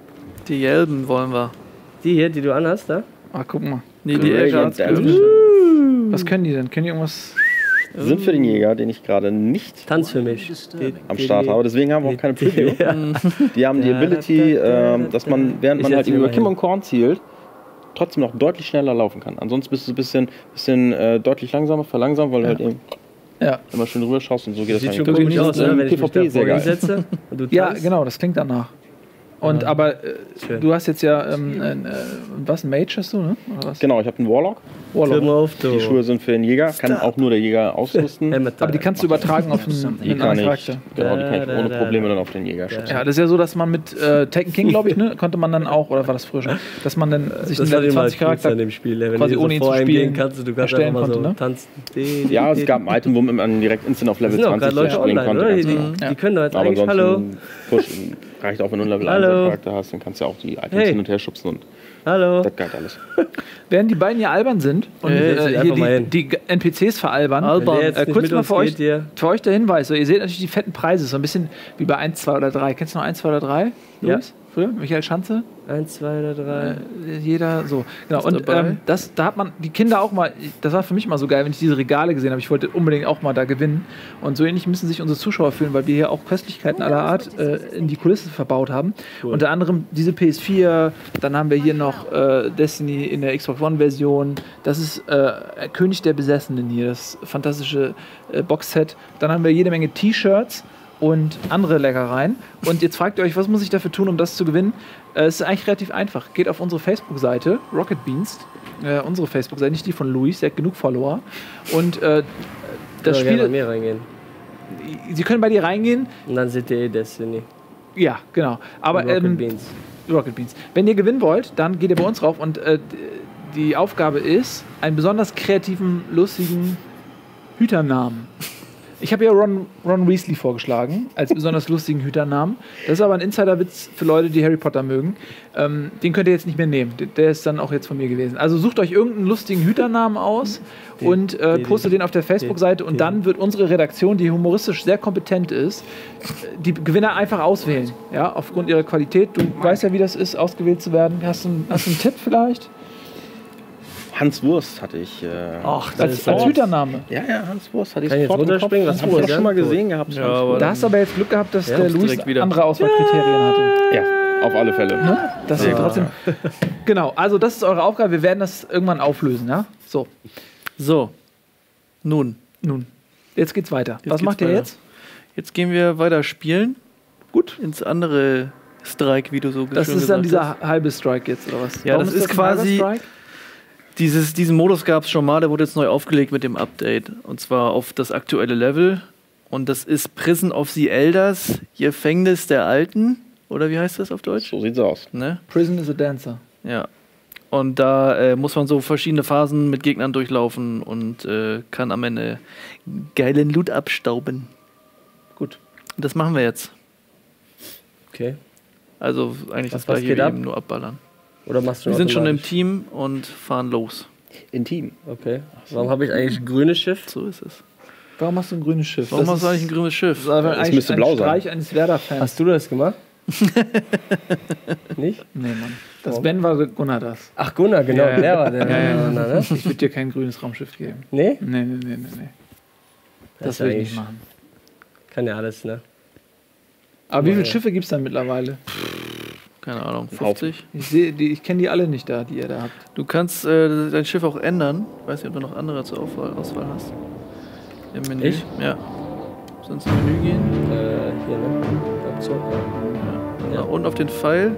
Die gelben wollen wir. Die hier, die du anhast, da? Ah, guck mal. Nee, die Gradient Elke. Damage. Was können die denn? Können die irgendwas? sind für den Jäger, den ich gerade nicht Tanz für mich. Die, am die- Start habe. Deswegen haben wir auch keine Preview. Ja. Die haben die Da, da, Ability, da, da, ähm, dass man, während Ich man halt setz mich über mal Kim hin. und Korn zielt, trotzdem noch deutlich schneller laufen kann. Ansonsten bist du ein bisschen, bisschen äh, deutlich langsamer, verlangsamt, weil du halt eben Ja. immer schön rüber schaust und so geht das Sieht schon eigentlich. komisch aus, Ähm, ne? Wenn ich mich PvP da sehr vor ihn geil. setze und du Ja, tanzt. genau, das klingt danach. Und Ja. aber äh, Schön. du hast jetzt ja ähm, ein, äh, was, ein Mage hast du, ne? Oder was? Genau, ich habe einen Warlock. Warlock. Film auf, du. Die Schuhe sind für den Jäger, kann auch nur der Jäger ausrüsten. Helmet Aber die kannst du übertragen auf einen, Die einen kann anderen ich, Charakter. genau, die kann ich Da, da, ohne da, Probleme da. dann auf den Jäger schubsen. Ja, das ist ja so, dass man mit äh, Taken King, glaube ich, ne, konnte man dann auch, oder war das früher schon, dass man dann sich das einen war Level immer zwanzig Charakter Charakter in dem Spiel, wenn quasi du ohne so ihn vor zu einem spielen gehen kannst, du kannst erstellen einfach mal so konnte, ne? tanzen. Ja, es gab ein Item, wo man direkt instant auf Das Level sind auch zwanzig gerade Leute springen online, konnte. oder? ganz Die, genau. die, Ja. die können doch jetzt Aber eigentlich, hallo, ansonsten push, reicht auch, wenn du einen Level Hallo. eins Charakter hast, dann kannst du ja auch die Items Hey. hin und her schubsen und hallo. das galt alles. Während die beiden hier albern sind und Äh, setz dich äh, einfach hier mal die, hin. die N P Cs veralbern, Albern. Wenn der jetzt äh, nicht kurz mit mal uns für euch, geht, hier. für euch der Hinweis, so, ihr seht natürlich die fetten Preise, so ein bisschen wie bei eins, zwei oder drei. Kennst du noch eins, zwei oder drei? Ja. Luis? Früher? Michael Schanze? Eins, zwei oder drei. Äh, jeder so. Genau. Ist Und dabei. ähm, das, da hat man die Kinder auch mal, das war für mich mal so geil, wenn ich diese Regale gesehen habe. Ich wollte unbedingt auch mal da gewinnen. Und so ähnlich müssen sich unsere Zuschauer fühlen, weil wir hier auch Köstlichkeiten aller Art äh, in die Kulisse verbaut haben. Cool. Unter anderem diese P S vier, dann haben wir hier noch äh, Destiny in der Xbox One-Version. Das ist äh, König der Besessenen hier, das fantastische äh, Boxset. Dann haben wir jede Menge T-Shirts und andere Leckereien. Und jetzt fragt ihr euch, was muss ich dafür tun, um das zu gewinnen? Äh, es ist eigentlich relativ einfach. Geht auf unsere Facebook-Seite, Rocket Beans, äh, unsere Facebook-Seite, nicht die von Luis, der hat genug Follower. Und äh, das Können wir gerne bei Spiel, mir reingehen. Sie können bei dir reingehen. Und dann seht ihr eh Destiny. Ja, genau. Aber Rocket ähm, Beans. Rocket Beans. Wenn ihr gewinnen wollt, dann geht ihr bei uns rauf und äh, die Aufgabe ist, einen besonders kreativen, lustigen Hüternamen. Ich habe ja Ron, Ron Weasley vorgeschlagen, als besonders lustigen Hüternamen. Das ist aber ein Insiderwitz für Leute, die Harry Potter mögen. Ähm, den könnt ihr jetzt nicht mehr nehmen. Der- Der ist dann auch jetzt von mir gewesen. Also sucht euch irgendeinen lustigen Hüternamen aus und äh, die- postet den auf der Facebook-Seite und die- dann wird unsere Redaktion, die humoristisch sehr kompetent ist, die Gewinner einfach auswählen. Ja, aufgrund ihrer Qualität. Du weißt ja, wie das ist, ausgewählt zu werden. Hast du einen, hast du einen Tipp vielleicht? Hans Wurst hatte ich. Äh, Ach, das Als, ist als auch- Hütername. ja, ja, Hans Wurst hatte ich Kann ich jetzt sofort im Kopf. runterspringen? Was Das habe ich Wurst, auch ja? schon mal Gut. gesehen gehabt. Ja, Hans aber- Wurst. Da hast du aber jetzt Glück gehabt, dass Ja, der direkt Luis wieder. andere Auswahlkriterien hatte. Ja, auf alle Fälle. Ne? Das ist Ja. trotzdem. Genau, also das ist eure Aufgabe. Wir werden das irgendwann auflösen, ja? So, So, nun, nun. Jetzt geht's weiter. Jetzt Was geht's macht ihr weiter. jetzt? jetzt gehen wir weiter spielen. Gut. Ins andere Strike, wie du so Das schön ist dann gesagt hast. dieser halbe Strike jetzt, oder was? Ja, Warum das ist ein halber quasi- Strike? Dieses, diesen Modus gab es schon mal, der wurde jetzt neu aufgelegt mit dem Update. Und zwar auf das aktuelle Level. Und das ist Prison of the Elders, Gefängnis der Alten. Oder wie heißt das auf Deutsch? So sieht's aus. Ne? Prison is a Dancer. Ja. Und da äh, muss man so verschiedene Phasen mit Gegnern durchlaufen und äh, kann am Ende geilen Loot abstauben. Gut. Und das machen wir jetzt. Okay. Also eigentlich Was- das was gleiche geht wie ab? eben nur abballern. Oder machst du Wir sind schon im automatisch? Team und fahren los. Intim. Okay. Warum habe ich eigentlich ein grünes Schiff? So ist es. Warum hast du ein grünes Schiff? Warum Das hast du ist- eigentlich ein grünes Schiff? Das ist aber Es eigentlich müsste ein blau sein. Streich eines Werder-Fans. Hast du das gemacht? Nicht? Nee, Mann. Das Warum? Ben war Gunnar das. Ach, Gunnar, genau. Ja, ja. Der war der. Ja, ja. Na, ne? Ich würde dir kein grünes Raumschiff geben. Nee? Nee, nee, nee, nee, nee. Das ist will ich eigentlich- nicht machen. Kann ja alles, ne? Aber wie Ja, viele ja. Schiffe gibt es dann mittlerweile? Keine Ahnung, fünfzig. Ich sehe, die, ich kenne die alle nicht da, die ihr da habt. Du kannst äh, dein Schiff auch ändern. Ich weiß nicht, ob du noch andere zur Auswahl, Auswahl hast. Im Menü. Ich? Ja. Sonst ins Menü gehen. Äh, hier, ne? Option. Ja. Ja. Und auf den Pfeil.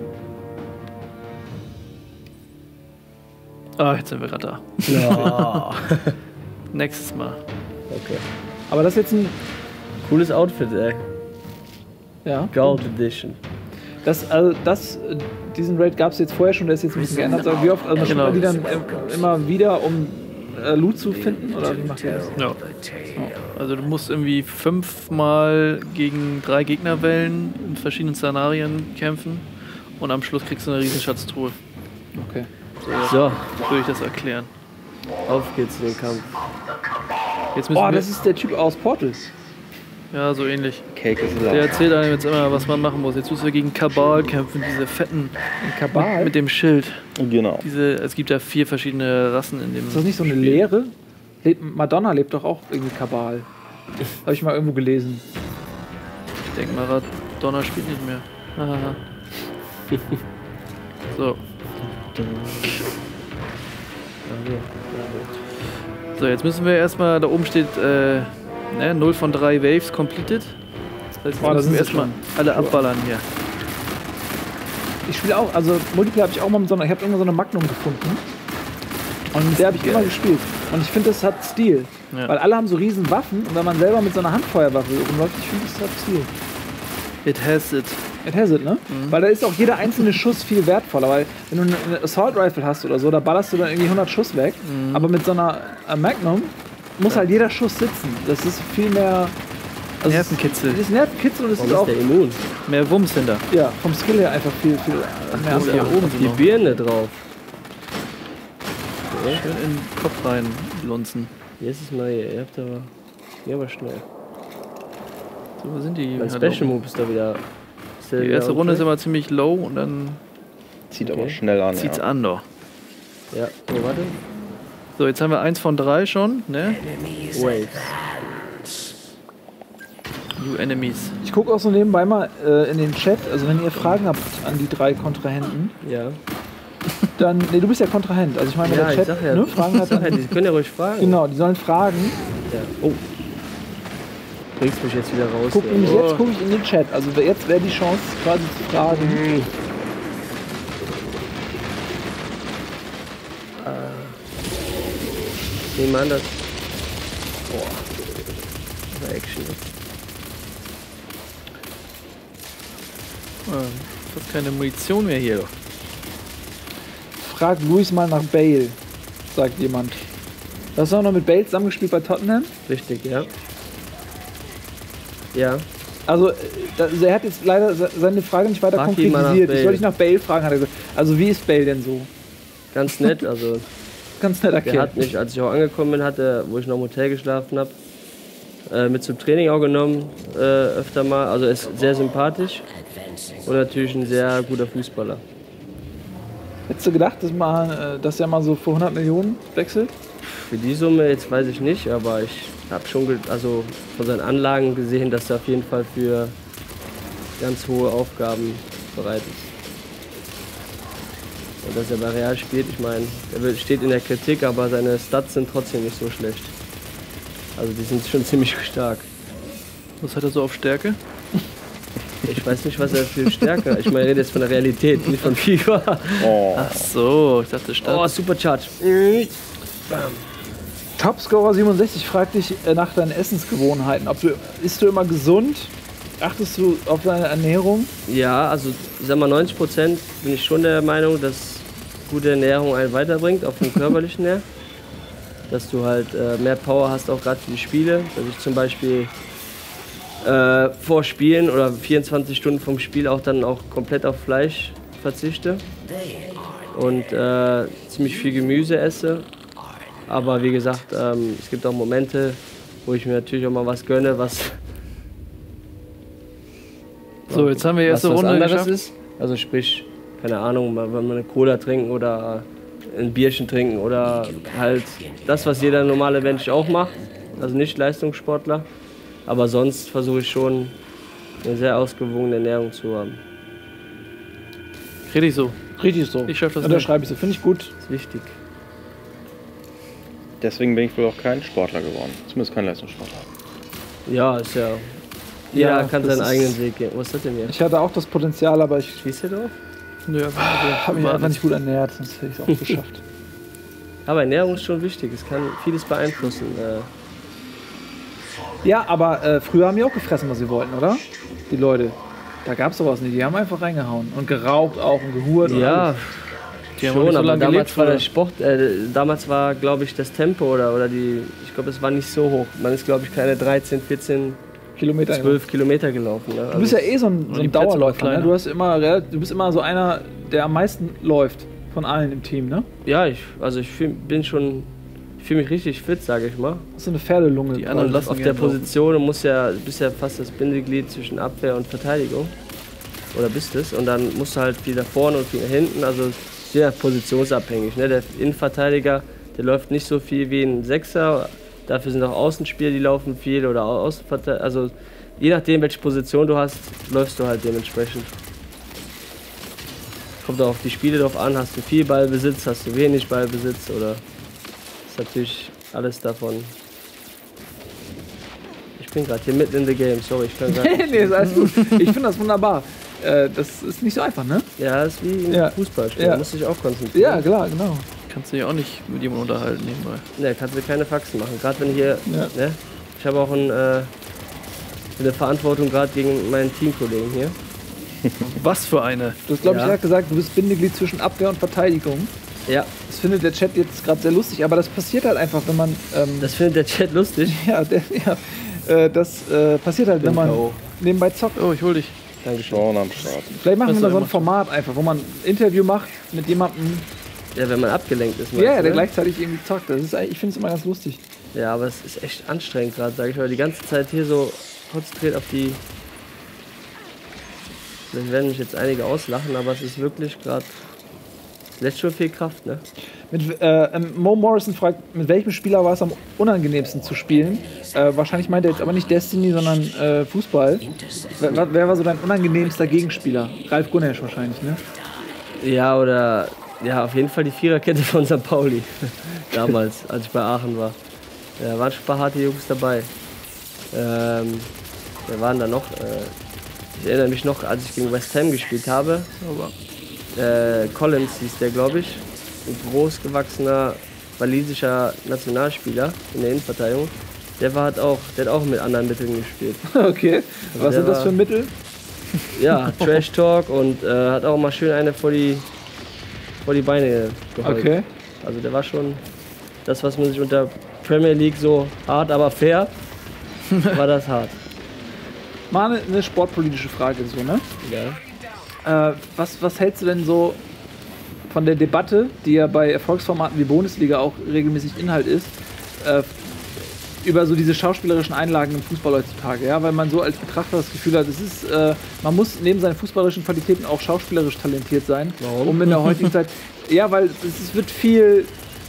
Ah, jetzt sind wir gerade da. Ja. Nächstes Mal. Okay. Aber das ist jetzt ein. Cooles Outfit, ey. Ja. Gold Edition. Das, also das, äh, diesen Raid gab es jetzt vorher schon, der ist jetzt ein bisschen geändert. Aber wie oft, also Genau. spielt man die dann äh, immer wieder, um äh, Loot zu finden? Oder wie macht ihr das? Ja. Also du musst irgendwie fünfmal gegen drei Gegnerwellen in verschiedenen Szenarien kämpfen und am Schluss kriegst du eine riesen Schatztruhe. Okay. So, So, so würde ich das erklären. auf geht's in den Kampf. Jetzt müssen Boah, wir, das ist der Typ aus Portal. ja, so ähnlich. Cake is Der love. erzählt einem jetzt immer, was man machen muss. Jetzt müssen wir gegen Kabal kämpfen, diese fetten Ein Kabal. mit dem Schild. Genau. Diese, es gibt ja vier verschiedene Rassen in dem. Ist das nicht so eine Lehre? Lebt, Madonna lebt doch auch irgendwie Kabal. Habe ich mal irgendwo gelesen. Ich denke, Maradona spielt nicht mehr. Hahaha. So. So, jetzt müssen wir erstmal, da oben steht äh, ne, null von drei Waves completed. Das heißt, Boah, das müssen wir ist erstmal schon- alle abballern hier. Ich spiele auch, also Multiplayer habe ich auch mal mit so einer, ich habe irgendwann so eine Magnum gefunden. Und mit der habe ich immer gespielt. Und ich finde, das hat Stil. Ja. Weil alle haben so riesen Waffen und wenn man selber mit so einer Handfeuerwaffe rumläuft, ich finde, das hat Stil. It has it. It has it, ne? Mhm. Weil da ist auch jeder einzelne Schuss viel wertvoller. Weil wenn du eine Assault Rifle hast oder so, da ballerst du dann irgendwie hundert Schuss weg. Mhm. Aber mit so einer äh, Magnum muss halt jeder Schuss sitzen. Das ist viel mehr. Also Nervenkitzel. Es ist Nervenkitzel und es Warum ist ist auch der immun? Mehr Wumms hinter. ja, vom Skill her einfach viel, viel mehr. Ach, Hier ja. oben. Die Birne drauf. Schön in den Kopf rein lunzen. Jetzt ist mal hier. Ihr habt aber. Ja, aber schnell. So, wo sind die? Mein Ja, Special da Move ist da wieder. Ist der oben. Die wieder erste on Runde ist track? immer ziemlich low und dann Zieht Okay. aber schnell an. zieht's Ja. an doch. Ja, oh, warte. So, jetzt haben wir eins von drei schon, ne? Waves. New Enemies. Ich gucke auch so nebenbei mal äh, in den Chat, also wenn ihr Fragen habt an die drei Kontrahenten, Ja. dann. Nee, du bist ja Kontrahent. Also ich meine, wenn Ja, der ich Chat sag ja. ne, Fragen Ich hat. sag ja, Dann, die können ja ruhig fragen. genau, die sollen fragen. Ja. Oh. Bringst mich jetzt wieder raus. Guck ja. nämlich Oh. jetzt gucke ich in den Chat. Also jetzt wäre die Chance quasi zu fragen. Mhm. Ich nehme an, dass. Boah. Das war Action. Ähm, fast keine Munition mehr hier. Frag Luis mal nach Bale, sagt jemand. Hast du auch noch mit Bale zusammengespielt bei Tottenham? Richtig, ja. Ja. Also, äh, also er hat jetzt leider se- seine Frage nicht weiter Frag ihn mal nach konkretisiert. Ich Bale. wollte dich nach Bale fragen, hat er gesagt. Also wie ist Bale denn so? Ganz nett. Also, Ganz netter der Kerl. hat mich, als ich auch angekommen bin, hatte, wo ich noch im Hotel geschlafen habe, äh, mit zum Training auch genommen, äh, öfter mal. Also, er ist sehr sympathisch und natürlich ein sehr guter Fußballer. Hättest du gedacht, dass, mal, äh, dass er mal so für hundert Millionen wechselt? Für die Summe jetzt weiß ich nicht, aber ich habe schon ge also von seinen Anlagen gesehen, dass er auf jeden Fall für ganz hohe Aufgaben bereit ist. Und dass er bei Real spielt, ich meine, er wird- steht in der Kritik, aber seine Stats sind trotzdem nicht so schlecht. Also die sind schon ziemlich stark. Was hat er so auf Stärke? Ich weiß nicht, was er für Stärke. Ich meine, ich rede jetzt von der Realität, nicht von FIFA. Oh. Ach so, ich dachte Stadt. Oh, Supercharge. Bam. Topscorer siebenundsechzig fragt dich äh, nach deinen Essensgewohnheiten. Ob du, isst du immer gesund? Achtest du auf deine Ernährung? Ja, also ich sag mal neunzig Prozent bin ich schon der Meinung, dass gute Ernährung einen weiterbringt, auch vom körperlichen her. Dass du halt äh, mehr Power hast, auch gerade für die Spiele. Dass ich zum Beispiel äh, vor Spielen oder vierundzwanzig Stunden vom Spiel auch dann auch komplett auf Fleisch verzichte. Und äh, ziemlich viel Gemüse esse. Aber wie gesagt, ähm, es gibt auch Momente, wo ich mir natürlich auch mal was gönne, was So, jetzt haben wir die was erste was Runde anderes geschafft. ist. Also sprich, keine Ahnung, mal- wenn wir eine Cola trinken oder ein Bierchen trinken oder halt das, was jeder normale Mensch auch macht. Also nicht Leistungssportler. Aber sonst versuche ich schon eine sehr ausgewogene Ernährung zu haben. Richtig so. Richtig so. Ich schaff das Und da nicht. schreibe ich so. Finde ich gut. Das ist wichtig. Deswegen bin ich wohl auch kein Sportler geworden. Zumindest kein Leistungssportler. Ja, ist ja. Jeder Ja, kann das seinen ist- eigenen Weg gehen. Was ist das denn hier? Ich hatte auch das Potenzial, aber ich Schießt ihr drauf? Nö, habe mich einfach nicht gut ernährt, sonst hätte ich es auch geschafft. Aber Ernährung ist schon wichtig. Es kann vieles beeinflussen. Äh, Ja, aber äh, früher haben die auch gefressen, was sie wollten, oder? Die Leute. Da gab es sowas nicht. Die haben einfach reingehauen. Und geraucht auch und gehurt. Und ja, alles. Die haben auch schon, nicht so aber lange damals gelebt war früher. der Sport, äh, damals war, glaube ich, das Tempo oder, oder die, ich glaube, es war nicht so hoch. Man ist, glaube ich, keine dreizehn, vierzehn, Kilometer. zwölf Kilometer gelaufen. Ne? Du bist ja eh so ein, so die ein Plätze waren Dauerläufer. Ne? kleiner. Du, hast immer, rel- du bist immer so einer, der am meisten läuft von allen im Team, ne? Ja, ich, also ich fühl, bin schon, ich fühle mich richtig fit, sage ich mal. Hast du eine Pferdelunge? Die anderen quasi. lassen Auf gerne der Position du musst ja, du bist ja fast das Bindeglied zwischen Abwehr und Verteidigung. Oder bist es. Und dann musst du halt viel nach vorne und viel nach hinten. Also sehr positionsabhängig. Ne? Der Innenverteidiger, der läuft nicht so viel wie ein Sechser. Dafür sind auch Außenspieler, die laufen viel. Oder Außenverteidiger. Also je nachdem, welche Position du hast, läufst du halt dementsprechend. Kommt auch auf die Spiele drauf an. Hast du viel Ballbesitz, hast du wenig Ballbesitz. Oder ist natürlich alles davon. Ich bin gerade hier mitten in the game, sorry, ich kann gerade. nee, ist alles gut. Ich finde das wunderbar. Äh, das ist nicht so einfach, ne? Ja, das ist wie ein Ja. Fußballspiel, Ja. da musst du dich auch konzentrieren. Ja, klar, genau. Kannst du dich auch nicht mit jemandem unterhalten nebenbei. Ne, kannst du keine Faxen machen. Gerade wenn hier, Ja. ne? Ich habe auch ein, äh, eine Verantwortung gerade gegen meinen Teamkollegen hier. Was für eine? Du hast, glaube ich, Ja. gerade gesagt, du bist Bindeglied zwischen Abwehr und Verteidigung. Ja, Das findet der Chat jetzt gerade sehr lustig, aber das passiert halt einfach, wenn man. Ähm, das findet der Chat lustig. ja, der, ja, äh, das äh, passiert halt, wenn Bin man K O. nebenbei zockt. Oh, ich hol dich. Dankeschön. Schauen am Start. Vielleicht machen Was wir da soll so ein man- Format einfach, wo man ein Interview macht mit jemandem, Ja, wenn man abgelenkt ist. ja, meinst du, der ne? gleichzeitig irgendwie zockt. Das ist, eigentlich- ich finde es immer ganz lustig. Ja, aber es ist echt anstrengend gerade, sage ich mal. Die ganze Zeit hier so konzentriert auf die. Vielleicht werden mich jetzt einige auslachen, aber es ist wirklich gerade. Es lässt schon viel Kraft, ne? Mit, äh, ähm, Mo Morrison fragt, mit welchem Spieler war es am unangenehmsten zu spielen? Äh, wahrscheinlich meint er jetzt aber nicht Destiny, sondern äh, Fußball. Wer, wer war so dein unangenehmster Gegenspieler? Ralf Gunesch wahrscheinlich, ne? Ja, oder. Ja, auf jeden Fall die Viererkette von Sankt Pauli. Damals, als ich bei Aachen war. Da waren schon ein paar harte Jungs dabei. Ähm, wer waren da noch? Äh, ich erinnere mich noch, als ich gegen West Ham gespielt habe. Äh, Collins hieß der, glaube ich. Ein großgewachsener walisischer Nationalspieler in der Innenverteidigung. Der war halt auch, der hat auch mit anderen Mitteln gespielt. Okay. Was der sind das war- für Mittel? Ja, Trash Talk und äh, hat auch mal schön eine vor die, vor die Beine geholt. Okay. Also der war schon das, was man sich unter Premier League so hart, aber fair, war das hart. Mal eine, eine sportpolitische Frage, so, ne? Ja. Äh, was, was hältst du denn so von der Debatte, die ja bei Erfolgsformaten wie Bundesliga auch regelmäßig Inhalt ist, äh, über so diese schauspielerischen Einlagen im Fußball heutzutage, ja? Weil man so als Betrachter das Gefühl hat, es ist, äh, man muss neben seinen fußballerischen Qualitäten auch schauspielerisch talentiert sein, Warum? um in der heutigen Zeit, ja, weil es, es wird viel,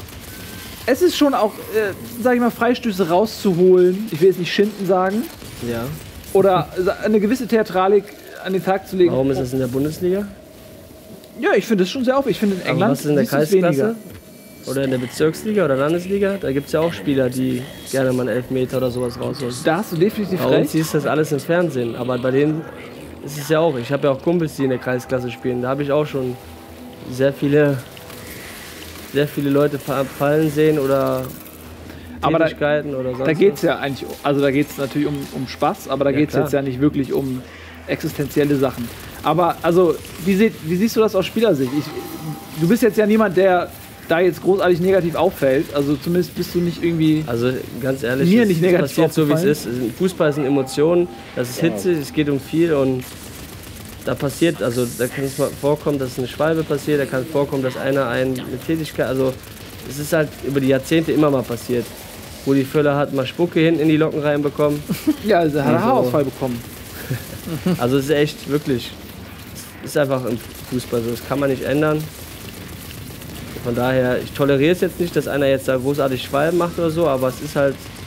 es ist schon auch, äh, sag ich mal, Freistöße rauszuholen, ich will jetzt nicht Schinden sagen, Ja. oder eine gewisse Theatralik an den Tag zu legen. Warum ist das in der Bundesliga? Ja, ich finde es schon sehr auf. Ich finde in Aber England was ist in der siehst du's weniger. Kreisklasse? Oder in der Bezirksliga oder Landesliga? Da gibt es ja auch Spieler, die gerne mal einen Elfmeter oder sowas rausholen. Da hast du definitiv Bei uns recht. siehst du das alles im Fernsehen, aber bei denen ist es ja auch. Ich habe ja auch Kumpels, die in der Kreisklasse spielen. Da habe ich auch schon sehr viele, sehr viele Leute fa- fallen sehen oder Aber da- Tätigkeiten oder sonst Da geht es was. ja eigentlich, also da geht es natürlich um, um Spaß, aber da Ja, geht es klar. jetzt ja nicht wirklich um existenzielle Sachen. Aber also, wie, sie, wie siehst du das aus Spielersicht? Ich, du bist jetzt ja niemand, der da jetzt großartig negativ auffällt. Also zumindest bist du nicht irgendwie. Also ganz ehrlich, Mir es nicht negativ passiert so wie es aufgefallen. ist. Fußball sind Emotionen, das ist Hitze, es geht um viel und da passiert, also da kann es mal vorkommen, dass eine Schwalbe passiert, da kann es vorkommen, dass einer einen eine Tätigkeit, also es ist halt über die Jahrzehnte immer mal passiert. Rudi Völler hat mal Spucke hinten in die Locken reinbekommen. Ja, also hat er Also- Haarausfall bekommen. Also es ist echt wirklich, es ist einfach im Fußball so, das kann man nicht ändern. Von daher, ich toleriere es jetzt nicht, dass einer jetzt da großartig Schwalben macht oder so, aber es ist halt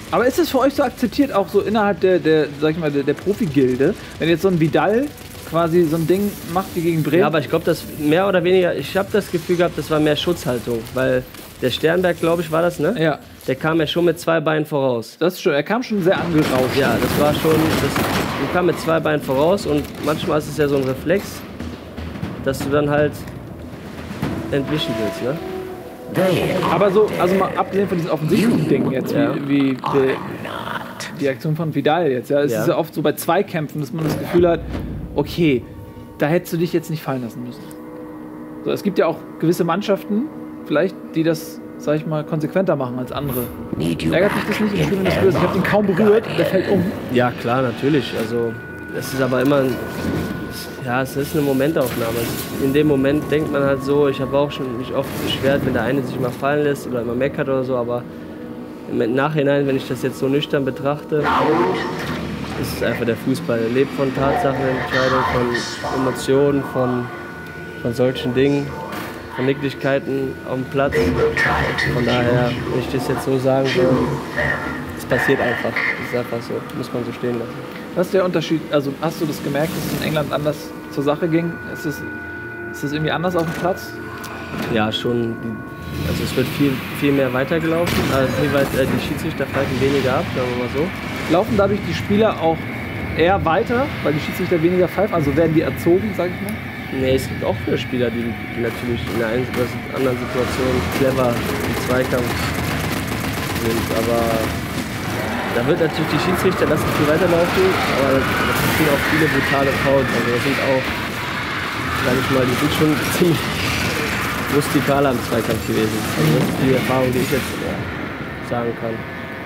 Aber ist es für euch so akzeptiert, auch so innerhalb der, der sag ich mal, der, der Profi-Gilde, wenn jetzt so ein Vidal quasi so ein Ding macht wie gegen Bremen? Ja, aber ich glaube, das mehr oder weniger, ich habe das Gefühl gehabt, das war mehr Schutzhaltung, weil der Sternberg, glaube ich, war das, ne? Ja. Der kam ja schon mit zwei Beinen voraus. Das ist schon, er kam schon sehr angerauscht. Ja, das war schon, das, du kam mit zwei Beinen voraus und manchmal ist es ja so ein Reflex, dass du dann halt entwischen willst, ne? Aber so, also mal abgesehen von diesen offensichtlichen Dingen jetzt, Ja. wie, wie die, die Aktion von Vidal jetzt, ja, es Ja. ist ja oft so bei Zweikämpfen, dass man das Gefühl hat, okay, da hättest du dich jetzt nicht fallen lassen müssen. So, es gibt ja auch gewisse Mannschaften, vielleicht, die das, sag ich mal, konsequenter machen als andere. Ärgert mich das nicht im Spiel, wenn das Spiel ist? Ich habe den kaum berührt, der fällt um. Ja, klar, natürlich. Also, es ist aber immer ein, ja, es ist eine Momentaufnahme. In dem Moment denkt man halt so, ich habe auch schon mich oft beschwert, wenn der eine sich mal fallen lässt oder immer meckert oder so, aber im Nachhinein, wenn ich das jetzt so nüchtern betrachte, ist es einfach der Fußball. Er lebt von Tatsachenentscheidung, von Emotionen, von, von solchen Dingen, von Nicklichkeiten auf dem Platz. Von daher, wenn ich das jetzt so sagen würde, es passiert einfach. Es ist einfach so, muss man so stehen lassen. Was ist der Unterschied? Also hast du das gemerkt, dass es in England anders zur Sache ging? Ist es, ist es irgendwie anders auf dem Platz? Ja, schon. Also es wird viel, viel mehr weitergelaufen. Also viel weit, äh, die Schiedsrichter pfeifen weniger ab, sagen wir mal so. Laufen dadurch die Spieler auch eher weiter, weil die Schiedsrichter weniger pfeifen? Also werden die erzogen, sag ich mal? Nee, es gibt auch viele Spieler, die, die natürlich in einer einen- oder anderen Situation clever im Zweikampf sind. Aber da wird natürlich die Schiedsrichter lassen viel weiterlaufen, aber da passieren auch viele brutale Fouls. Also das sind auch, sag ich mal, die sind schon ziemlich rustikaler im Zweikampf gewesen. Also das ist die Erfahrung, die ich jetzt äh, sagen kann.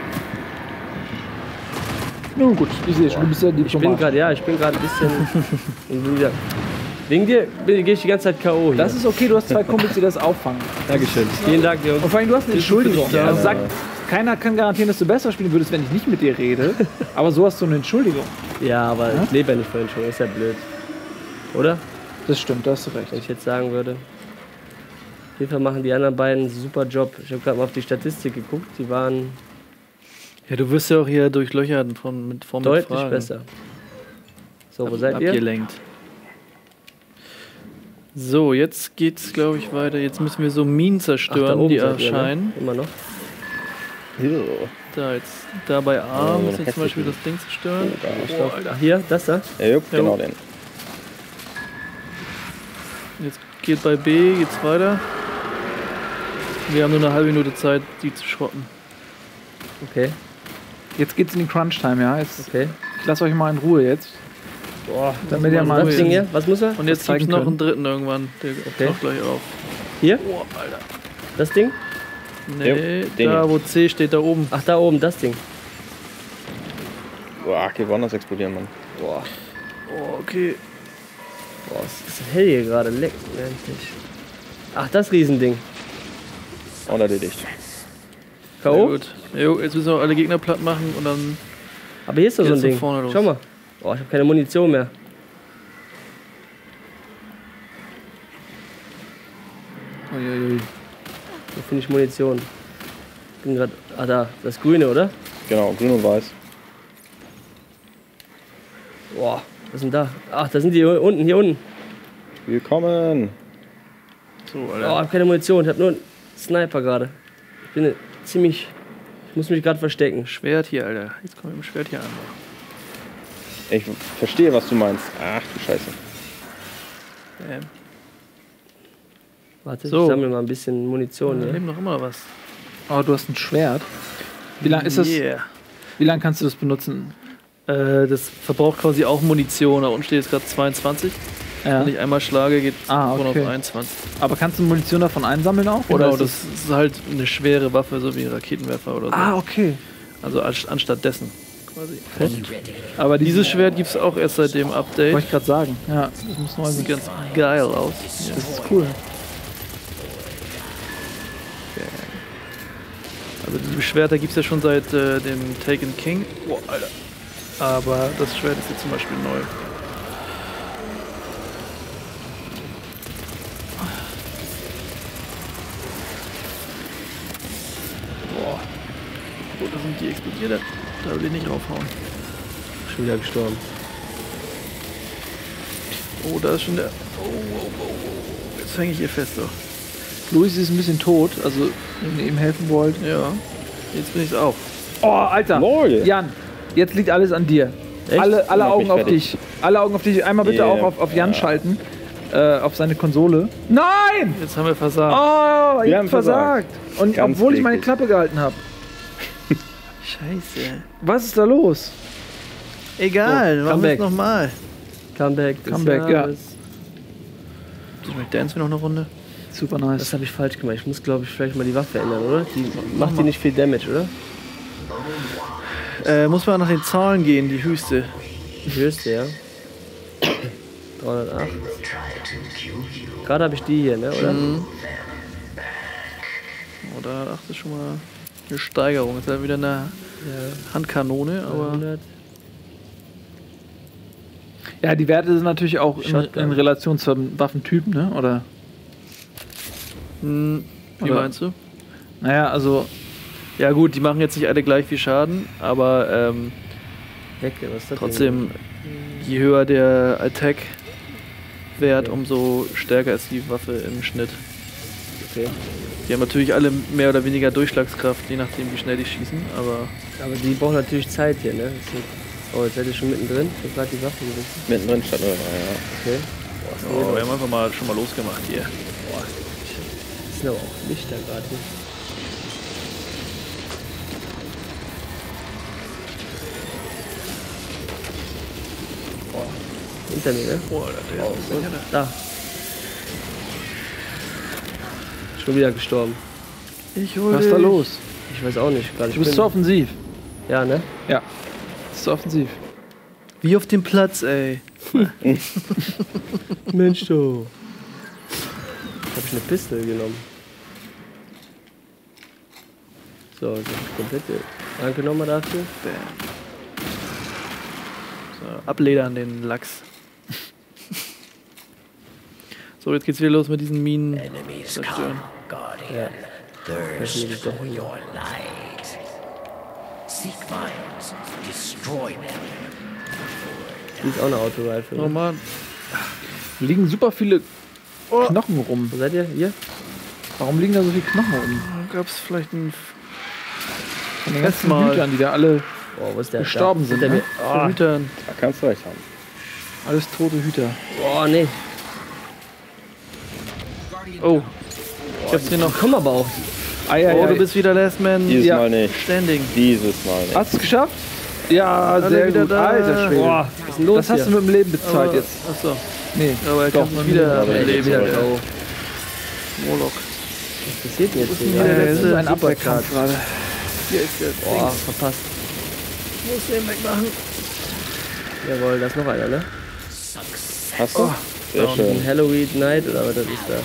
Nun gut, ich sehe schon, du bist ja Ich bin Diplomat. gerade, ja, ich bin gerade ein bisschen wieder. Wegen dir bin- gehe ich die ganze Zeit K O hier. Das ist okay, du hast zwei Kumpels, die das auffangen. Dankeschön. Vielen Dank, Jungs. Und vor allem, du hast eine Entschuldigung. Ja. Also sag, keiner kann garantieren, dass du besser spielen würdest, wenn ich nicht mit dir rede. Aber so hast du eine Entschuldigung. Ja, aber ich lebe ja nicht von Entschuldigung, ist ja blöd. Oder? Das stimmt, da hast du recht. Wenn ich jetzt sagen würde. Auf jeden Fall machen die anderen beiden einen super Job. Ich habe gerade mal auf die Statistik geguckt, die waren Ja, du wirst ja auch hier durchlöchert von, mit, von mit deutlich Fragen. besser. So, wo Ab, seid ihr? abgelenkt. So, jetzt geht's, glaube ich, weiter. Jetzt müssen wir so Minen Ach, da zerstören, oben die seid ihr, erscheinen. ne? Immer noch. Da jetzt, da bei A Ja, so müssen wir einen zum Beispiel das hässlichen. Ding zerstören. Ich glaub, Ach, hier, das da? Ja, jupp, genau den. Jetzt geht bei B, geht's weiter. Wir haben nur eine halbe Minute Zeit, die zu schrotten. Okay, Jetzt geht's in die Crunch-Time, ja. Jetzt, okay. ich lasse euch mal in Ruhe jetzt. Boah, Damit ihr mal das Ding hier, was muss er? Und jetzt zeigen gibt's noch können. einen dritten irgendwann. Der Okay. taucht gleich auf. Hier? Boah, Alter. Das Ding? Nee, Jo, den da hier. wo C steht, da oben. Ach, da oben, das Ding. Boah, okay, woanders explodieren, Mann. Boah, Oh, okay. boah, es ist hell hier gerade. Leck, endlich. Ach, das Riesending. Und erledigt. Sehr K O? gut. Jo, jetzt müssen wir alle Gegner platt machen und dann. Aber hier ist doch so ein Geht's von Ding. vorne los. Schau mal. Boah, ich habe keine Munition mehr. Uiuiui. Wo finde ich Munition? Bin grad. Ah, da. Das Grüne, oder? Genau, grün und weiß. Boah, was ist denn da? Ach, da sind die hier unten, hier unten. Willkommen. So, Oh, ich Alter. habe keine Munition. Ich habe nur einen Sniper gerade. Ich bin ziemlich. Ich muss mich gerade verstecken. Schwert hier, Alter. Jetzt kommen wir mit dem Schwert hier an. Ich verstehe, was du meinst. Ach du Scheiße. Ähm, Warte, So. ich sammle mal ein bisschen Munition wir hier. nehmen noch immer was. Oh, du hast ein Schwert. Wie lang ist das? Yeah. Wie lange kannst du das benutzen? Äh, das verbraucht quasi auch Munition. Da unten steht jetzt gerade zweiundzwanzig. Ja. Wenn ich einmal schlage, geht es Ah, okay. auf einundzwanzig. Aber kannst du Munition davon einsammeln auch? Genau, Oder ist das ist halt eine schwere Waffe, so wie ein Raketenwerfer oder so. Ah, okay. Also als- anstatt dessen quasi. Aber Dieses Schwert gibt es auch erst seit dem Update. wollte ich gerade sagen. Ja, das muss neu Sieht sein. ganz geil aus. Ja. Das ist cool. Also die Schwerter gibt es ja schon seit äh, dem Taken King. Boah, Alter. Aber das Schwert ist jetzt zum Beispiel neu. Boah. Wo das sind die explodiert. Da will ich nicht raufhauen. Schon wieder gestorben. Oh, da ist schon der... Oh, oh, oh, oh. Jetzt hänge ich hier fest, doch. Luis ist ein bisschen tot, also wenn ihr ihm helfen wollt. Ja, jetzt bin ich's auch. Oh, Alter! Lol. Jan, jetzt liegt alles an dir. Echt? Alle, alle Mach Augen mich auf fertig. dich. Alle Augen auf dich. Einmal bitte Yeah. auch auf, auf Jan Ja. schalten. Äh, auf seine Konsole. Nein! Jetzt haben wir versagt. Oh, ich Wir hab haben versagt. Und Ganz obwohl ich meine kläglich. Klappe gehalten habe. Scheiße. Was ist da los? Egal, Oh, machen wir Comeback. es nochmal. Comeback des Comeback, ja. Jahres. Dance wir noch eine Runde. Super Das nice. habe ich falsch gemacht. Ich muss, glaube ich, vielleicht mal die Waffe ändern, oder? Die macht die nicht viel Damage, oder? Äh, muss man nach den Zahlen gehen, die höchste. Die höchste, ja. dreihundertacht. Gerade habe ich die hier, ne, oder? Mhm. Oh, da achte schon mal eine Steigerung. Jetzt haben wir wieder eine Ja. Handkanone, aber hundert. Ja, die Werte sind natürlich auch in, Shotgun. in Relation zum Waffentyp, ne? Oder? hm, wie Oder- meinst du? Naja, also. Ja gut, die machen jetzt nicht alle gleich viel Schaden, aber ähm, Hecke, was ist das trotzdem, je höher der Attack-Wert, umso stärker ist die Waffe im Schnitt. denn? Okay. Die haben natürlich alle mehr oder weniger Durchschlagskraft, je nachdem wie schnell die schießen, aber Aber die brauchen natürlich Zeit hier, ne? Das ist- Oh, jetzt seid ihr schon mittendrin. Ich hab grad die Waffe gewechselt. Mittendrin statt nur, ja. Okay. oh, wir haben einfach mal schon mal losgemacht hier. Das sind aber auch Lichter gerade hier. Hinter mir, ne? Boah, der Oh, ist und ja da. Schon wieder gestorben. Ich hol Was ist da dich. los? Ich weiß auch nicht. Gerade Du bist zu offensiv. Ja, ne? Ja. Das ist zu offensiv. Wie auf dem Platz, ey. Mensch, du. Hab ich eine Pistole genommen. So, das ist komplett. Danke nochmal dafür. Bam. So, abledern den Lachs. So, jetzt geht's wieder los mit diesen Minen. Enemies Zerstören. come, Guardian. Thirst for your light. Seek mines, destroy them. Die ist auch eine Autorifle. Oh Ne? Mann. Liegen super viele Knochen rum. Wo seid ihr? Hier? Warum liegen da so viele Knochen rum? Gab's vielleicht einen Von den ganzen Mal. Hütern, die da alle Oh, wo ist der? gestorben Da, sind. hinter Ne? mir. Hütern? Da kannst du recht haben. Alles tote Hüter. Oh, nee. Oh. Ich hab's hier noch. Komm aber auch. Ei, ei, Oh, ei. du bist wieder Last Man Dieses Ja. Mal nicht. Standing. Dieses Mal nicht. Hast du es geschafft? Ja, Alle sehr wieder gut. da. Alter Schwede. Boah, was ist denn los Das hast hier? du mit dem Leben bezahlt Aber- jetzt. Achso. Nee. Aber er Doch, kann sich mit wieder dem Leben. beleben. wieder der K O. Moloch. Was passiert denn jetzt denn hier? hier Ja, der das ist letzte ein Abwehrkampf gerade. Hier ist der Boah, Dings. verpasst. Muss den wegmachen. Jawohl, da ist noch einer, ne? Hast du? Sehr Ein schön. Halloween Night oder was das ist da?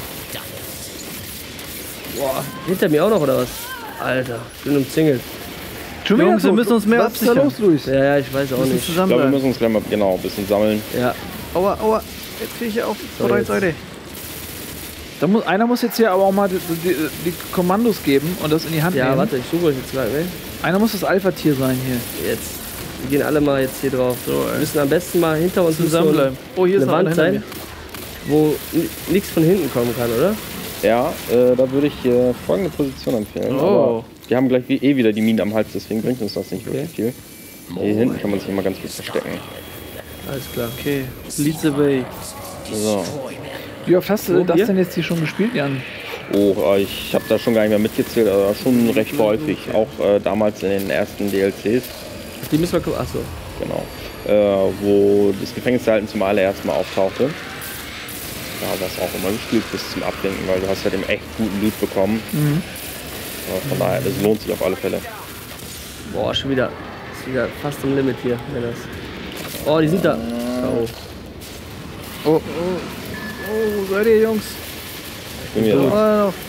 Boah, hinter mir auch noch oder was? Alter, ich bin umzingelt. Schon wieder Jungs, wir tot? müssen uns mehr Was ist da absichern. los, Luis? Ja, ja, ich weiß auch Müssen nicht. Ich glaube, wir zusammenbleiben. müssen uns gleich mal genau ein bisschen sammeln. Ja, Aua, aua. Jetzt krieg ich hier auf. So, Sorry, jetzt. sorry. Da muss, einer muss jetzt hier aber auch mal die, die, die Kommandos geben und das in die Hand ja, nehmen. warte, ich suche euch jetzt mal, ne? Einer muss das Alpha-Tier sein hier. Jetzt. Wir gehen alle mal jetzt hier drauf. So, Wir ey. müssen am besten mal hinter uns Zusammenbleiben. Oh, hier ist eine noch einer Wand hinter sein, mir. wo nichts von hinten kommen kann, oder? Ja, äh, da würde ich äh, folgende Position empfehlen. Oh. Aber wir haben gleich wie, eh wieder die Minen am Hals, deswegen bringt uns das nicht wirklich Okay. viel. Hier hinten kann man sich immer ganz gut verstecken. Alles klar. Okay, lead the way. So. Wie oft hast du So, das hier? denn jetzt hier schon gespielt, Jan? Oh, äh, ich habe da schon gar nicht mehr mitgezählt, aber schon recht häufig. Auch äh, damals in den ersten D L Cs, Die müssen wir gucken. Achso. genau. Äh, wo das Gefängnisverhalten zum allerersten Mal auftauchte. Da war es auch immer gespielt bis zum Abwinken, weil du hast ja den echt guten Loot bekommen. Aber von daher, es lohnt sich auf alle Fälle. Boah, schon wieder. Ist wieder fast im Limit hier, wenn das. Oh, die sind da. Oh. Oh, wo seid ihr, Jungs? Ich bin wieder Oh, da. noch.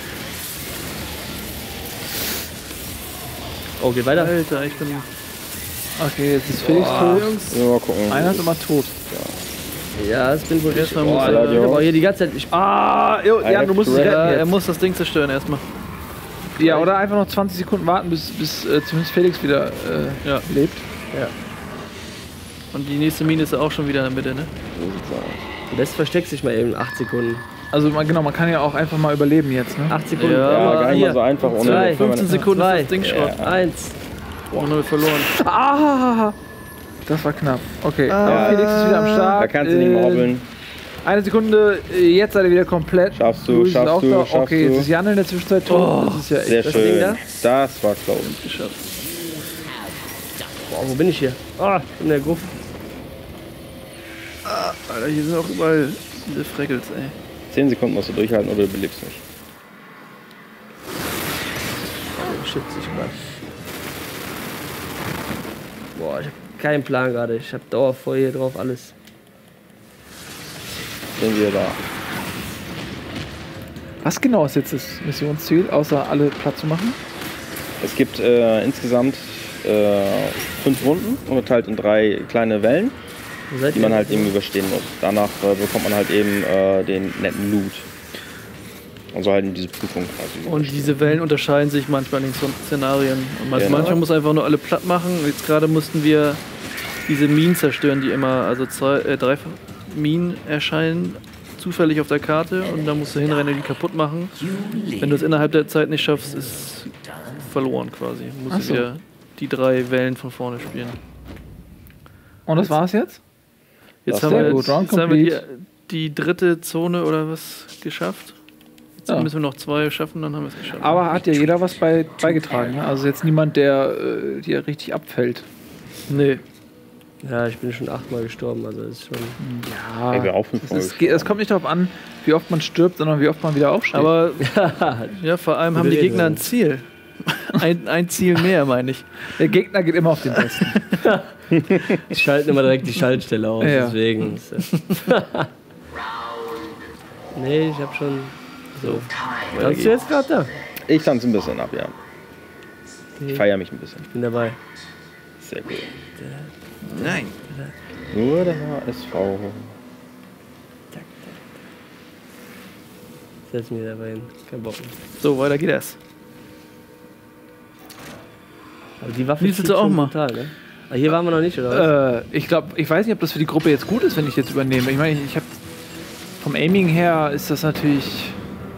Oh, geht weiter. Alter, ich bin. Okay, jetzt ist Felix Boah. tot. Jungs. Ja, mal gucken. Einer ist immer tot. Ja, das bin wohl ich. Erstmal Oh, muss Alter, er- ich hab auch hier die ganze Zeit. Ich, Ah, jo, I Jan, have du musst to es rest. retten Ja, er jetzt. muss das Ding zerstören erstmal. Ja, oder einfach noch zwanzig Sekunden warten, bis, bis äh, zumindest Felix wieder äh, Ja. lebt. Ja. Und die nächste Mine ist ja auch schon wieder in der Mitte, ne? So sieht's aus. Am besten versteckt sich mal eben acht Sekunden. Also man, genau, man kann ja auch einfach mal überleben jetzt, ne? acht Sekunden. Ja, Ja, aber gar nicht hier. mal so einfach ohne. Zwei, fünfzehn Sekunden Zwei. ist das Ding Schrott. Eins. Und haben wir verloren. Ah, das war knapp. Okay, Ah. aber Felix ist wieder am Start. Da kannst du nicht mehr Äh, hoppeln. Eine Sekunde, äh, jetzt seid ihr wieder komplett. Schaffst du, Luis ist schaffst auch du, da. schaffst Okay, du. jetzt ist Jan in der Zwischenzeit tot. Oh, das ist ja echt. Sehr das schön. Ding da? Das war close. Geschafft. Boah, wo bin ich hier? Ah, in der Gruppe. Alter, hier sind auch überall diese Freckles, ey. Zehn Sekunden musst du durchhalten oder du belebst nicht. Oh, shit, sich grad. Boah, ich hab keinen Plan gerade. Ich hab Dauerfeuer hier drauf, alles. Sind wir da. Was genau ist jetzt das Missionsziel, außer alle platt zu machen? Es gibt äh, insgesamt äh, fünf Runden, unterteilt in drei kleine Wellen, Wo seid die ihr? man halt eben überstehen muss. Danach äh, bekommt man halt eben äh, den netten Loot. Also halt in diese Prüfung quasi. Und diese Wellen unterscheiden sich manchmal in den Szenarien. Und man- Genau. manchmal muss einfach nur alle platt machen. Jetzt gerade mussten wir diese Minen zerstören, die immer, also zwei, äh, drei Minen erscheinen zufällig auf der Karte und da musst du hinrennen und die kaputt machen. Wenn du es innerhalb der Zeit nicht schaffst, ist verloren quasi. Du musst Ach so. wieder die drei Wellen von vorne spielen. Und das war's jetzt? Jetzt Das haben sehr wir, gut. jetzt, Round jetzt haben wir die, complete. die dritte Zone oder was geschafft. Jetzt Ja. müssen wir noch zwei schaffen, dann haben wir es geschafft. Aber hat ja jeder was bei, beigetragen. Ne? Also jetzt niemand, der äh, dir richtig abfällt. nee. Ja, ich bin schon achtmal gestorben, also das ist schon. Ja, Ey, wir auch das, fünfmal ist, es kommt nicht darauf an, wie oft man stirbt, sondern wie oft man wieder aufsteht. Aber ja, vor allem haben die reden Gegner wir. ein Ziel. Ein, ein Ziel mehr, meine ich. der Gegner geht immer auf den Besten. Ich schalte immer direkt die Schaltstelle aus, Ja. deswegen. ist ja- nee, ich hab schon. So. Tanzt du jetzt gerade da? Ich tanze ein bisschen ab, ja. Ich feiere mich ein bisschen. Ich bin dabei. Sehr gut. Nein. Nur der H S V. Setz mich dabei hin. Kein Bock mehr. So, weiter geht es. Aber die Waffe Willst zieht du auch schon mal? brutal, ne? Ah, hier waren wir noch nicht, oder? was? äh, ich glaube, ich weiß nicht, ob das für die Gruppe jetzt gut ist, wenn ich jetzt übernehme. Ich meine, ich habe vom Aiming her ist das natürlich.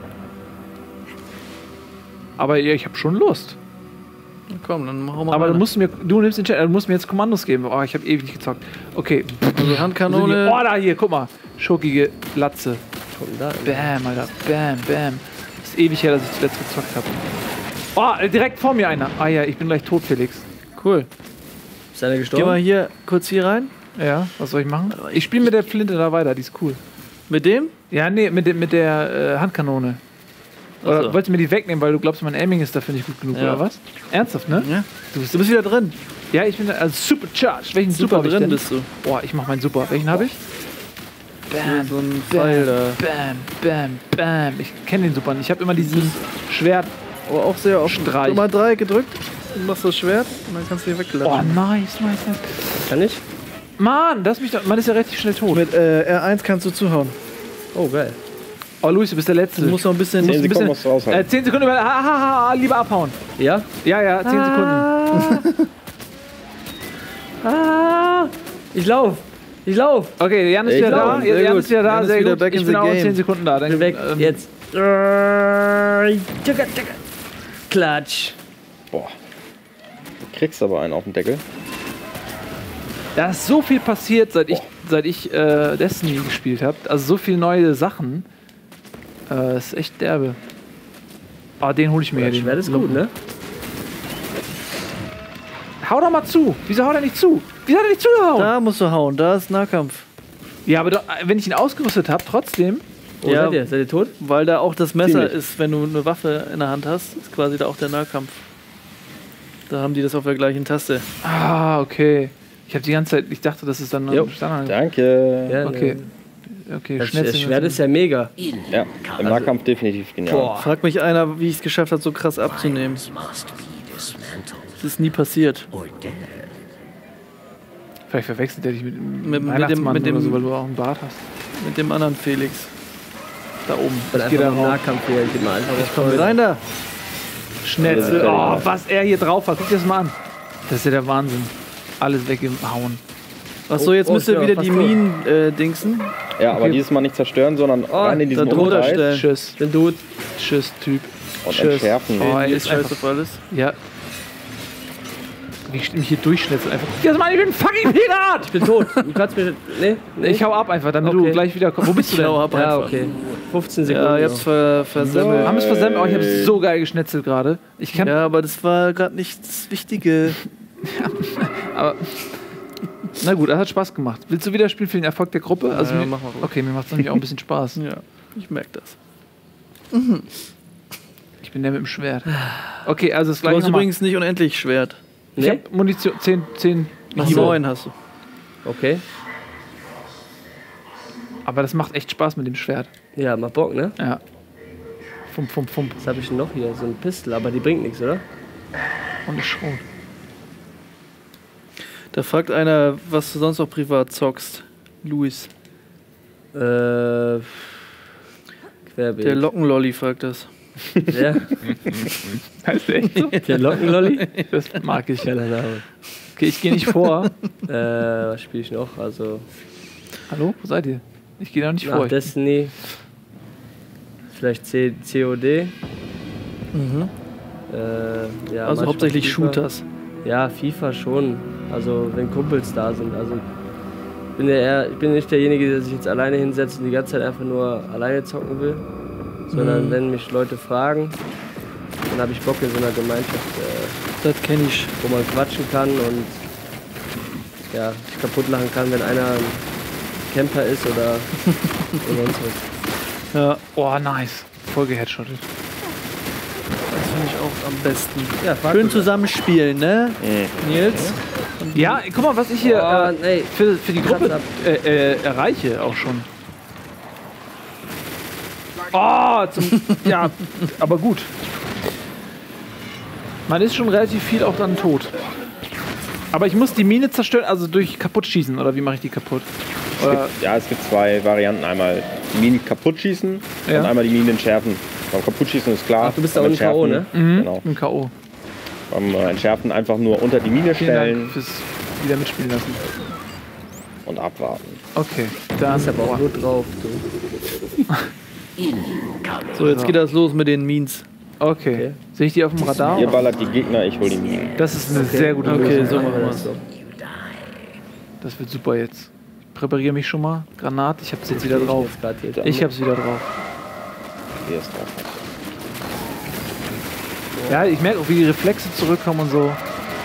Aber ja, ich habe schon Lust. Na komm, dann machen wir mal. Aber weiter. du musst mir, du nimmst den Chat, du musst mir jetzt Kommandos geben. Oh, ich habe ewig nicht gezockt. Okay. also Handkanone. Oh, da hier, guck mal. Schurkige Latze. Guck da. Bam, Alter. Bam, bam. Das ist ewig her, dass ich zuletzt gezockt habe. Oh, direkt vor mir einer. Ah ja, ich bin gleich tot, Felix. Cool. Ist einer Geh gestorben? mal hier kurz hier rein. Ja, was soll ich machen? Ich spiele mit der Flinte da weiter, die ist cool. Mit dem? Ja, nee, mit, dem- mit der äh, Handkanone. Oder Ach so. wolltest du mir die wegnehmen, weil du glaubst, mein Aiming ist dafür nicht gut genug, Ja. oder was? Ernsthaft, ne? Ja. Du bist, du bist wieder drin. Ja, ich bin also supercharged. Welchen Super Super, hab ich drin denn? bist du. Boah, ich mach meinen Super. Welchen habe ich? Bam, So ein Pfeil da. bam, bam, bam. Ich kenne den Super nicht. Ich habe immer dieses Schwert. Aber auch sehr oft. Streich. Nummer drei gedrückt. Du machst das Schwert und dann kannst du hier Oh, wegklatschen. nice, nice, nice. Kann ich? Mann, das mich doch, man ist ja relativ schnell tot. Mit äh, R eins kannst du zuhauen. Oh, geil. Oh, Luis, du bist der Letzte. Du musst noch ein bisschen. Zehn ein Sekunden bisschen- musst du aushalten. äh, zehn Sekunden über. Ha, ha, ha, lieber abhauen. Ja? Ja, ja, zehn Sekunden. Ah! Ich lauf! Ich lauf! Okay, Jan ist Ich wieder glaub, da. sehr Jan gut. ist wieder da, Jan ist sehr wieder gut. back Ich in bin the auch in game. zehn Sekunden da. Dann, Bin weg. ähm, Jetzt. Tschakka, tschakka. Klatsch. Boah. Du kriegst aber einen auf den Deckel. Da ist so viel passiert, seit ich, seit ich äh, Destiny gespielt habe. Also so viele neue Sachen. Äh, ist echt derbe. Ah, den hole ich mir Das hier. den Schwert ist gut, Lumpen. ne? Hau doch mal zu. Wieso haut er nicht zu? Wieso hat er nicht zugehauen? Da musst du hauen. Da ist Nahkampf. Ja, aber doch, wenn ich ihn ausgerüstet habe, trotzdem. Wo Ja. seid ihr? Seid ihr tot? Weil da auch das Messer Ziemlich. ist, wenn du eine Waffe in der Hand hast, ist quasi da auch der Nahkampf. Da haben die das auf der gleichen Taste. Ah, okay. Ich habe die ganze Zeit, ich dachte, das ist dann Jo. ein Standard. Danke. Ja, Okay. ne. Okay, Das, schnell. das Schwert ist ja mega. Ja, im Nahkampf definitiv genial. Boah. Frag mich einer, wie ich es geschafft habe, so krass abzunehmen. Must be dismantled Das ist nie passiert. or dead. Vielleicht verwechselt er dich mit, Mit- mit, mit Weihnachtsmann dem- mit oder dem- so, weil du auch einen Bart hast. Mit dem anderen Felix. Da oben. Dann Ich geh einfach da mal im rauf. Nahkampf hier. Ich geh mal einfach Komm rein da. Schnetzel. Ja. Oh, was er hier drauf hat. Guck dir das mal an. Das ist ja der Wahnsinn. Alles weggehauen. Achso, jetzt Oh, oh, müsst ihr ja, wieder fast die tot. Minen äh, dingsen. Ja, aber Okay. dieses Mal nicht zerstören, sondern rein in diesen da drunter Umkreis stellen. Tschüss. Den Dude. Tschüss, Typ. und Tschüss. entschärfen. Oh, ey, Jetzt ist scheiß einfach, auf alles. ja. Wie ich mich hier durchschnetzel einfach. Das Mann, ich bin ein fucking Pirat! Ich bin tot. Du kannst mir. Nee? nee? Ich hau ab einfach, damit du Okay. gleich wieder kommst. Wo bist du Ich denn? hau ab Ja, einfach. okay. fünfzehn Sekunden. Ja, ihr habt's ver versemmelt. Haben wir es versemmelt? Oh, ich hab's so geil geschnetzelt gerade. Ich kann. Ja, aber das war gerade nicht das Wichtige. Aber. Na gut, das hat Spaß gemacht. Willst du wieder spielen für den Erfolg der Gruppe? Also Ja, mir, mach mal ruhig. okay, mir macht es nämlich auch ein bisschen Spaß. Ja, ich merke das. Ich bin der mit dem Schwert. Okay, also das Du gleiche hast nochmal. übrigens nicht unendlich Schwert. Ich Nee? hab Munition, zehn, zehn Ach, Hiebe. neun hast du. Okay. Aber das macht echt Spaß mit dem Schwert. Ja, macht Bock, ne? Ja. Fump, fump, fump. Was habe ich denn noch hier? So ein Pistol, aber die bringt nichts, oder? Und eine Schrot. Da fragt einer, was du sonst noch privat zockst. Luis. Äh. Querbeet. Der Lockenlolli fragt das. Der, Heißt der echt so? der Lockenlolli? Das mag ich. Geiler Name. Okay, ich gehe nicht vor. Äh, was spiele ich noch? Also, Hallo? Wo seid ihr? Ich gehe noch nicht nach vor. Destiny. Vielleicht C COD. Mhm. Äh, ja, Also manchmal hauptsächlich FIFA. Shooters. Ja, FIFA schon. Also, wenn Kumpels da sind. Also, ich bin, ja eher, ich bin nicht derjenige, der sich jetzt alleine hinsetzt und die ganze Zeit einfach nur alleine zocken will. Sondern Mhm. wenn mich Leute fragen, dann habe ich Bock in so einer Gemeinschaft, äh, Das kenne ich. wo man quatschen kann und ja, sich kaputt lachen kann, wenn einer ein Camper ist oder, oder sonst was. Ja, Oh, nice. Voll geheadshottet. das finde ich auch am besten. Ja, frag Schön mich. zusammenspielen, ne? Mhm. Nils? Ja, guck mal, was ich hier Oh, äh, nee. für, für die Gruppe Ab. äh, äh, erreiche auch schon. Oh, zum, ja, aber gut. Man ist schon relativ viel auch dann tot. Aber ich muss die Mine zerstören, also durch kaputt schießen, oder wie mache ich die kaputt? Es Oder, gibt, ja, es gibt zwei Varianten. Einmal die Minen kaputt schießen Ja. und einmal die Minen entschärfen. Beim Kaputtschießen ist klar. Ach, du bist da beim unten K O, ne? Entschärfen- mhm, Genau. im K O. Beim äh, Entschärfen einfach nur unter die Mine Vielen stellen Dank fürs wieder mitspielen lassen. und abwarten. Okay, dann. Ich hab auch boah. nur drauf, du. So, jetzt geht das los mit den Means. Okay. Okay. Sehe ich die auf dem Radar? Ihr ballert die Gegner, ich hol die Minen. Das ist eine sehr gute Okay, Lösung. so machen wir das es. so. Das wird super jetzt. Ich präpariere mich schon mal. Granat, ich hab's jetzt wieder Ich drauf. jetzt grad hier. Ich hab's wieder drauf. Hier ist drauf. Ja, ich merke auch, wie die Reflexe zurückkommen und so.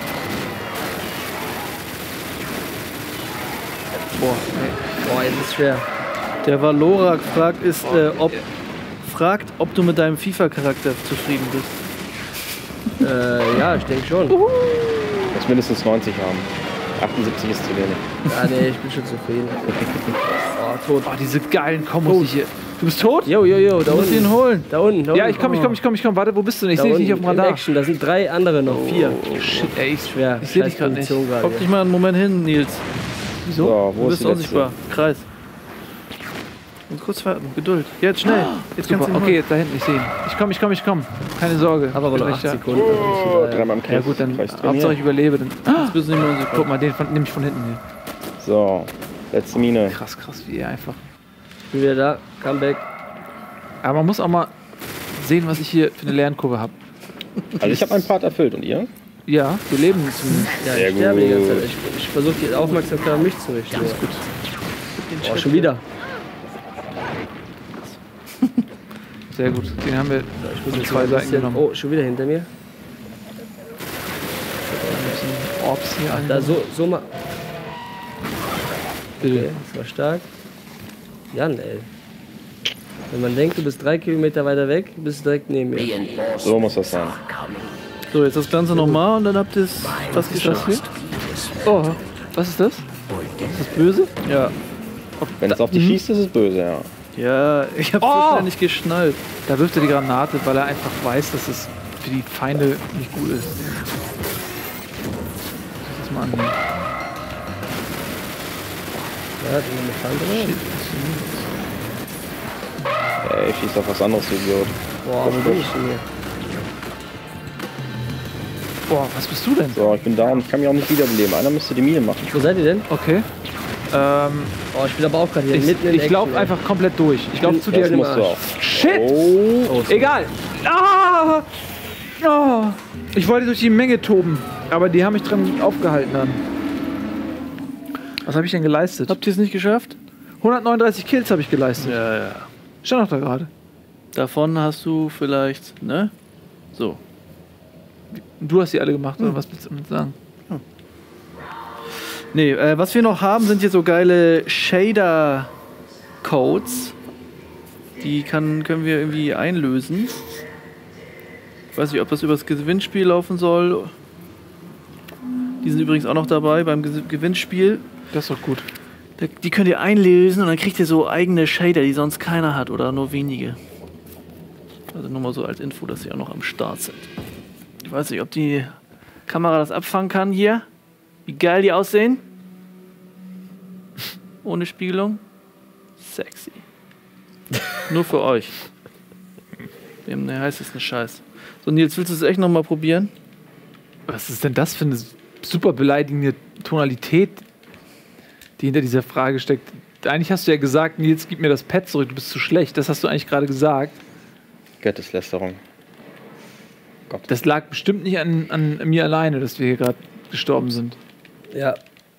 Boah, ey. Boah, jetzt ist schwer. Der Valorak fragt, ist, äh, ob, fragt, ob du mit deinem FIFA-Charakter zufrieden bist. Äh, ja, ich denke schon. Muss mindestens neunzig haben. achtundsiebzig ist zu wenig. Ja, nee, ich bin schon zufrieden. Oh, tot. Oh, diese geilen Kombos die hier. Du bist tot? Jo, jo, jo, da Du musst ihn unten. holen. Da unten, da Ja, unten. ich komm, ich komm, ich komm, ich komm. Warte, wo bist du denn? Ich Da sehe dich unten, nicht auf dem in Radar. Action, da sind drei andere noch. Vier. Shit, ey, ich, Schwer. ich sehe dich Scheiß gerade nicht. Position gerade. Hock dich mal einen Moment hin, Nils. Wieso? So, wo Du ist bist die letzte? unsichtbar. Kreis. Und kurz warten. Geduld. Jetzt schnell. Jetzt kannst Super, du ihn okay, da hinten, ich sehe ihn. Ich komm, ich komm, ich komm. Keine Sorge. Aber aber Ich noch bin acht gleich da. Sekunden. Oh, Also dreimal im Ja Griff. gut, dann Gleich drin Hauptsache hier. ich überlebe. Dann, mal. Jetzt bist du nicht mehr unsichtbar. guck mal, den von, nehme ich von hinten hier. So, letzte Mine. Krass, krass, wie er einfach. Ich bin wieder da. Comeback. Aber man muss auch mal sehen, was ich hier für eine Lernkurve habe. Also ich habe einen Part erfüllt und ihr? Ja, wir leben zumindest. Ja, Sehr ich sterbe die ganze gut. Zeit. Ich, ich versuche die Aufmerksamkeit auf mich zu richten. Ja, Gut. Oh, schon wieder. Sehr gut. Den haben wir Ich muss von jetzt zwei mal ein Seiten bisschen. genommen. Oh, schon wieder hinter mir. Ein bisschen Orbs hier an. Da so, so mal. Bitte. Okay, das war stark. Jan, ey. Wenn man denkt, du bist drei Kilometer weiter weg, bist du direkt neben mir. So muss das sein. So, jetzt das Ganze nochmal und dann habt ihr es fast Was ist das geschafft. hier? Oh, was ist das? Ist das böse? Ja. Wenn es auf dich schießt, ist es böse, ja. Ja, ich hab's Oh! so schnell nicht geschnallt. Da wirft er die Granate, weil er einfach weiß, dass es für die Feinde nicht gut ist. Lass das mal annehmen. Ja, hat einen Elefant drin. Shit. Ey, ich schieß auf was anderes, du Idiot. Boah, wo bin ich denn hier? Boah, was bist du denn? So, ich bin da und ich kann mich auch nicht wiederbeleben. Einer müsste die Mine machen. Wo seid ihr denn? Okay. Ähm, Oh, ich bin aber auch gerade hier ich mitten in ich Action, laufe ey. einfach komplett durch. Ich laufe zu dir. Das im musst du Arsch. auch. Shit! Oh. Oh, so. Egal. Ah! Oh. Ich wollte durch die Menge toben, aber die haben mich dran aufgehalten dann. Was habe ich denn geleistet? Habt ihr es nicht geschafft? hundertneununddreißig Kills habe ich geleistet. Ja, ja. Stand doch da gerade. Davon hast du vielleicht, ne? So. Du hast die alle gemacht, oder was willst du damit sagen? Nee, äh, was wir noch haben, sind hier so geile Shader-Codes. Die kann, können wir irgendwie einlösen. Ich weiß nicht, ob das über das Gewinnspiel laufen soll. Die sind übrigens auch noch dabei beim Ge- Gewinnspiel. Das ist doch gut. Da- Die könnt ihr einlösen und dann kriegt ihr so eigene Shader, die sonst keiner hat oder nur wenige. Also nur mal so als Info, dass sie auch noch am Start sind. Ich weiß nicht, ob die Kamera das abfangen kann hier. Wie geil die aussehen. Ohne Spiegelung. Sexy. Nur für euch. Wir haben den heißesten Scheiß. So, Nils, willst du es echt nochmal probieren? Was ist denn das für eine super beleidigende Tonalität, die hinter dieser Frage steckt? Eigentlich hast du ja gesagt, Nils, gib mir das Pad zurück, du bist zu schlecht. Das hast du eigentlich gerade gesagt. Gotteslästerung. Gott. Das lag bestimmt nicht an, an mir alleine, dass wir hier gerade gestorben sind. Ja.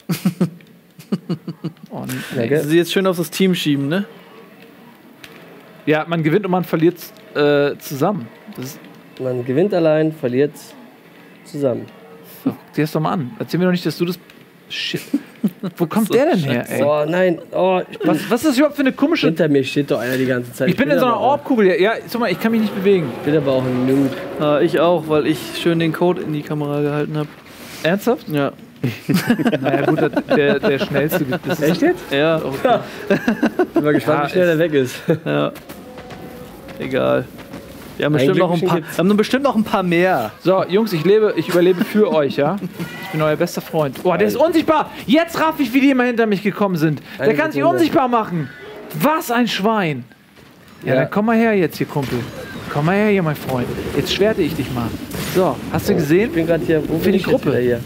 Oh, Ja, nee. gell? Sie jetzt schön auf das Team schieben, ne? Ja, man gewinnt und man verliert äh, zusammen. Das ist, Man gewinnt allein, verliert zusammen. doch, sieh das doch mal an. Erzähl mir doch nicht, dass du das... Shit. Wo kommt So der denn her, ey? Oh nein, oh, ich bin, Was, was ist das überhaupt für eine komische... hinter mir steht doch einer die ganze Zeit. Ich bin in so einer aber- Orbkugel. Ja, ja, guck mal, ich kann mich nicht bewegen. Ich bin aber auch ein Noob. Ah, ich auch, weil ich schön den Code in die Kamera gehalten habe. Ernsthaft? Ja. Naja, gut, der, der schnellste gibt es. Echt jetzt? Ja, Bin mal gespannt, Ja, wie schnell es- der weg ist. ja. Egal. Wir haben Ein bestimmt noch ein Glückchen paar. gibt's. Wir haben bestimmt noch ein paar mehr. So, Jungs, ich lebe, ich überlebe für euch, ja? Ich bin euer bester Freund. Oh, der ist unsichtbar! Jetzt raff ich, wie die immer hinter mich gekommen sind. Der Eine kann sich Sekunde. unsichtbar machen. Was ein Schwein! Ja, Ja. dann komm mal her jetzt hier, Kumpel. Komm mal her hier, mein Freund. Jetzt schwerte ich dich mal. So, hast du Ich gesehen? bin gerade hier. Wo Für bin die ich jetzt Gruppe. wieder hier?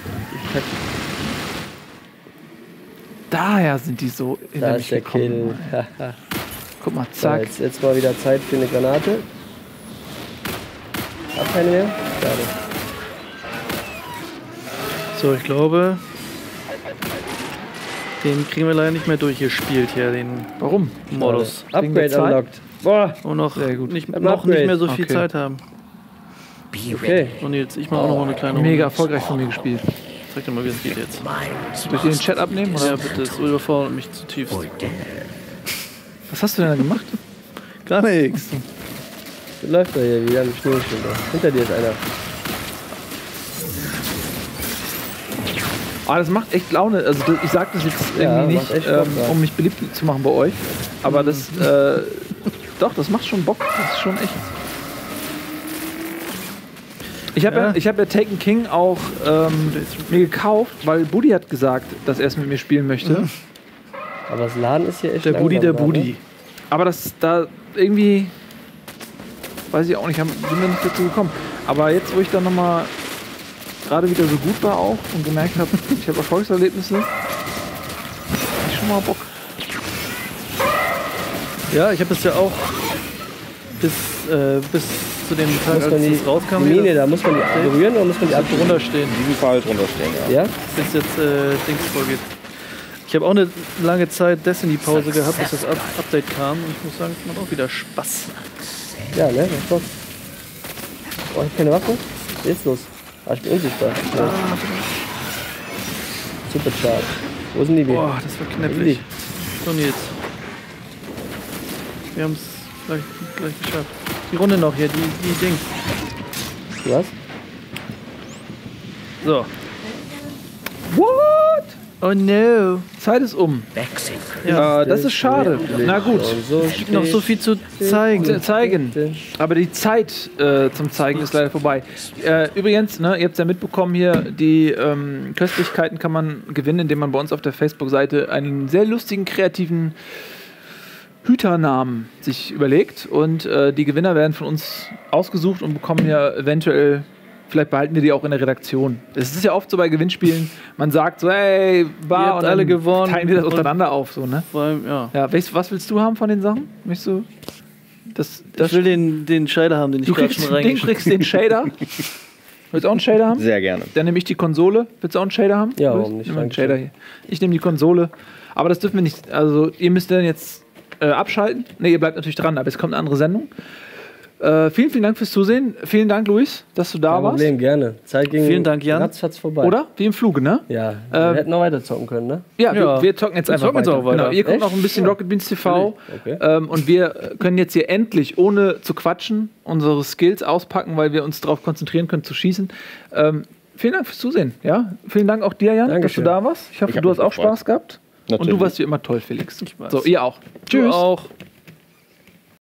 Daher sind die so hinter Da mich ist der gekommen. Kill. Guck mal, So, zack. jetzt, jetzt mal wieder Zeit für eine Granate. Hab keine mehr? Schade. So, ich glaube. Den kriegen wir leider nicht mehr durchgespielt hier, den Warum? Modus. Wegen der Upgrade Zeit? unlocked. Boah, Und noch, Sehr gut. Nicht, Hab ein noch nicht Upgrade. mehr so viel Okay. Zeit haben. Be okay. ready. Und jetzt, ich mache auch noch mal eine kleine Mega Runde. erfolgreich von mir gespielt. Zeig dir mal, wie es geht jetzt. Mine Soll ich dir den Chat abnehmen? Oder? Ja, bitte, es überfordert mich zutiefst. for dinner. Was hast du denn da gemacht? Gar nichts. Was läuft da hier wieder im Schnurrchen da? Hinter dir ist einer. Ah, das macht echt Laune. Also das, ich sag das jetzt Ja, irgendwie macht nicht, echt Bock, ähm, ja. um mich beliebt zu machen bei euch. Aber das, äh, doch, das macht schon Bock. Das ist schon echt. Ich habe ja. Ja. Ja, ich hab ja Taken King auch ähm, mir gekauft, weil Buddy hat gesagt, dass er es mit mir spielen möchte. Aber das Laden ist hier echt Der Budi, langsam der gerade, Budi. ne? Aber das da irgendwie, weiß ich auch nicht, haben, sind wir nicht dazu gekommen. Aber jetzt, wo ich dann nochmal gerade wieder so gut war auch und gemerkt habe, ich habe Erfolgserlebnisse, hab ich schon mal Bock. Ja, ich habe das ja auch bis, äh, bis zu dem Tag, Muss man als die, es rauskam, die hier, Mine, da muss man die berühren oder muss man die das abdrücken? drunter stehen, In diesem Fall drunter stehen, ja. Ja? bis jetzt äh, Dings vorgeht. Ich habe auch eine lange Zeit Destiny-Pause gehabt, bis das Up Update kam. Und ich muss sagen, es macht auch wieder Spaß. Ja, ne? Was Bock. Oh, ich hab keine Waffe? Was ist los? Ah, ich bin unsichtbar. Ja. Supercharge. Wo sind die? Boah, das war knifflig. So, Nils. Wir haben es gleich, gleich geschafft. Die Runde noch hier, die, die Dings. Was? So. What? Oh no. Zeit ist um. Vexing. Ja, Äh, das ist schade. Na gut. Und so es gibt noch so viel zu zeigen. Zu zeigen. Aber die Zeit äh, zum Zeigen ist leider vorbei. Äh, übrigens, ne, ihr habt es ja mitbekommen hier, die ähm, Köstlichkeiten kann man gewinnen, indem man bei uns auf der Facebook-Seite einen sehr lustigen, kreativen Hüternamen sich überlegt. Und äh, die Gewinner werden von uns ausgesucht und bekommen ja eventuell vielleicht behalten wir die auch in der Redaktion. Es ist ja oft so bei Gewinnspielen, man sagt so, hey, war Ihr habt und alle dann gewonnen. teilen wir das Und- untereinander auf, so, ne? Vor allem, ja. Ja, weißt, was willst du haben von den Sachen? Möchtest du das, das Ich will den, den Shader haben, den ich du gerade kriegst, schon den reingeschickt kriegst den Shader. Willst du auch einen Shader haben? Sehr gerne. Dann nehme ich die Konsole. Willst du auch einen Shader haben? Ja, Luis? warum nicht? Nimm mal einen Danke. Shader hier. Ich nehme die Konsole. Aber das dürfen wir nicht. Also, ihr müsst dann jetzt äh, abschalten. Ne, ihr bleibt natürlich dran, aber es kommt eine andere Sendung. Äh, vielen, vielen Dank fürs Zusehen. Vielen Dank, Luis, dass du da Kein warst. Problem, gerne. Zeit ging Vielen Dank, Jan. ratzfatz vorbei. Oder? Wie im Fluge, ne? Ja, Ähm, wir hätten noch weiter zocken können, ne? Ja, Ja. Wir, wir zocken jetzt Wir einfach zocken jetzt weiter. auch weiter. Genau, ihr guckt Echt? noch ein bisschen Ja. Rocket Beans T V. Okay. Ähm, und wir können jetzt hier endlich, ohne zu quatschen, unsere Skills auspacken, weil wir uns darauf konzentrieren können, zu schießen. Ähm, vielen Dank fürs Zusehen. Ja? Vielen Dank auch dir, Jan, Dankeschön. dass du da warst. Ich hoffe, Ich hab du mich hast auch gefreut. Spaß gehabt. Und Natürlich. du warst wie immer toll, Felix. weiß. So, ihr auch. Du Tschüss. auch.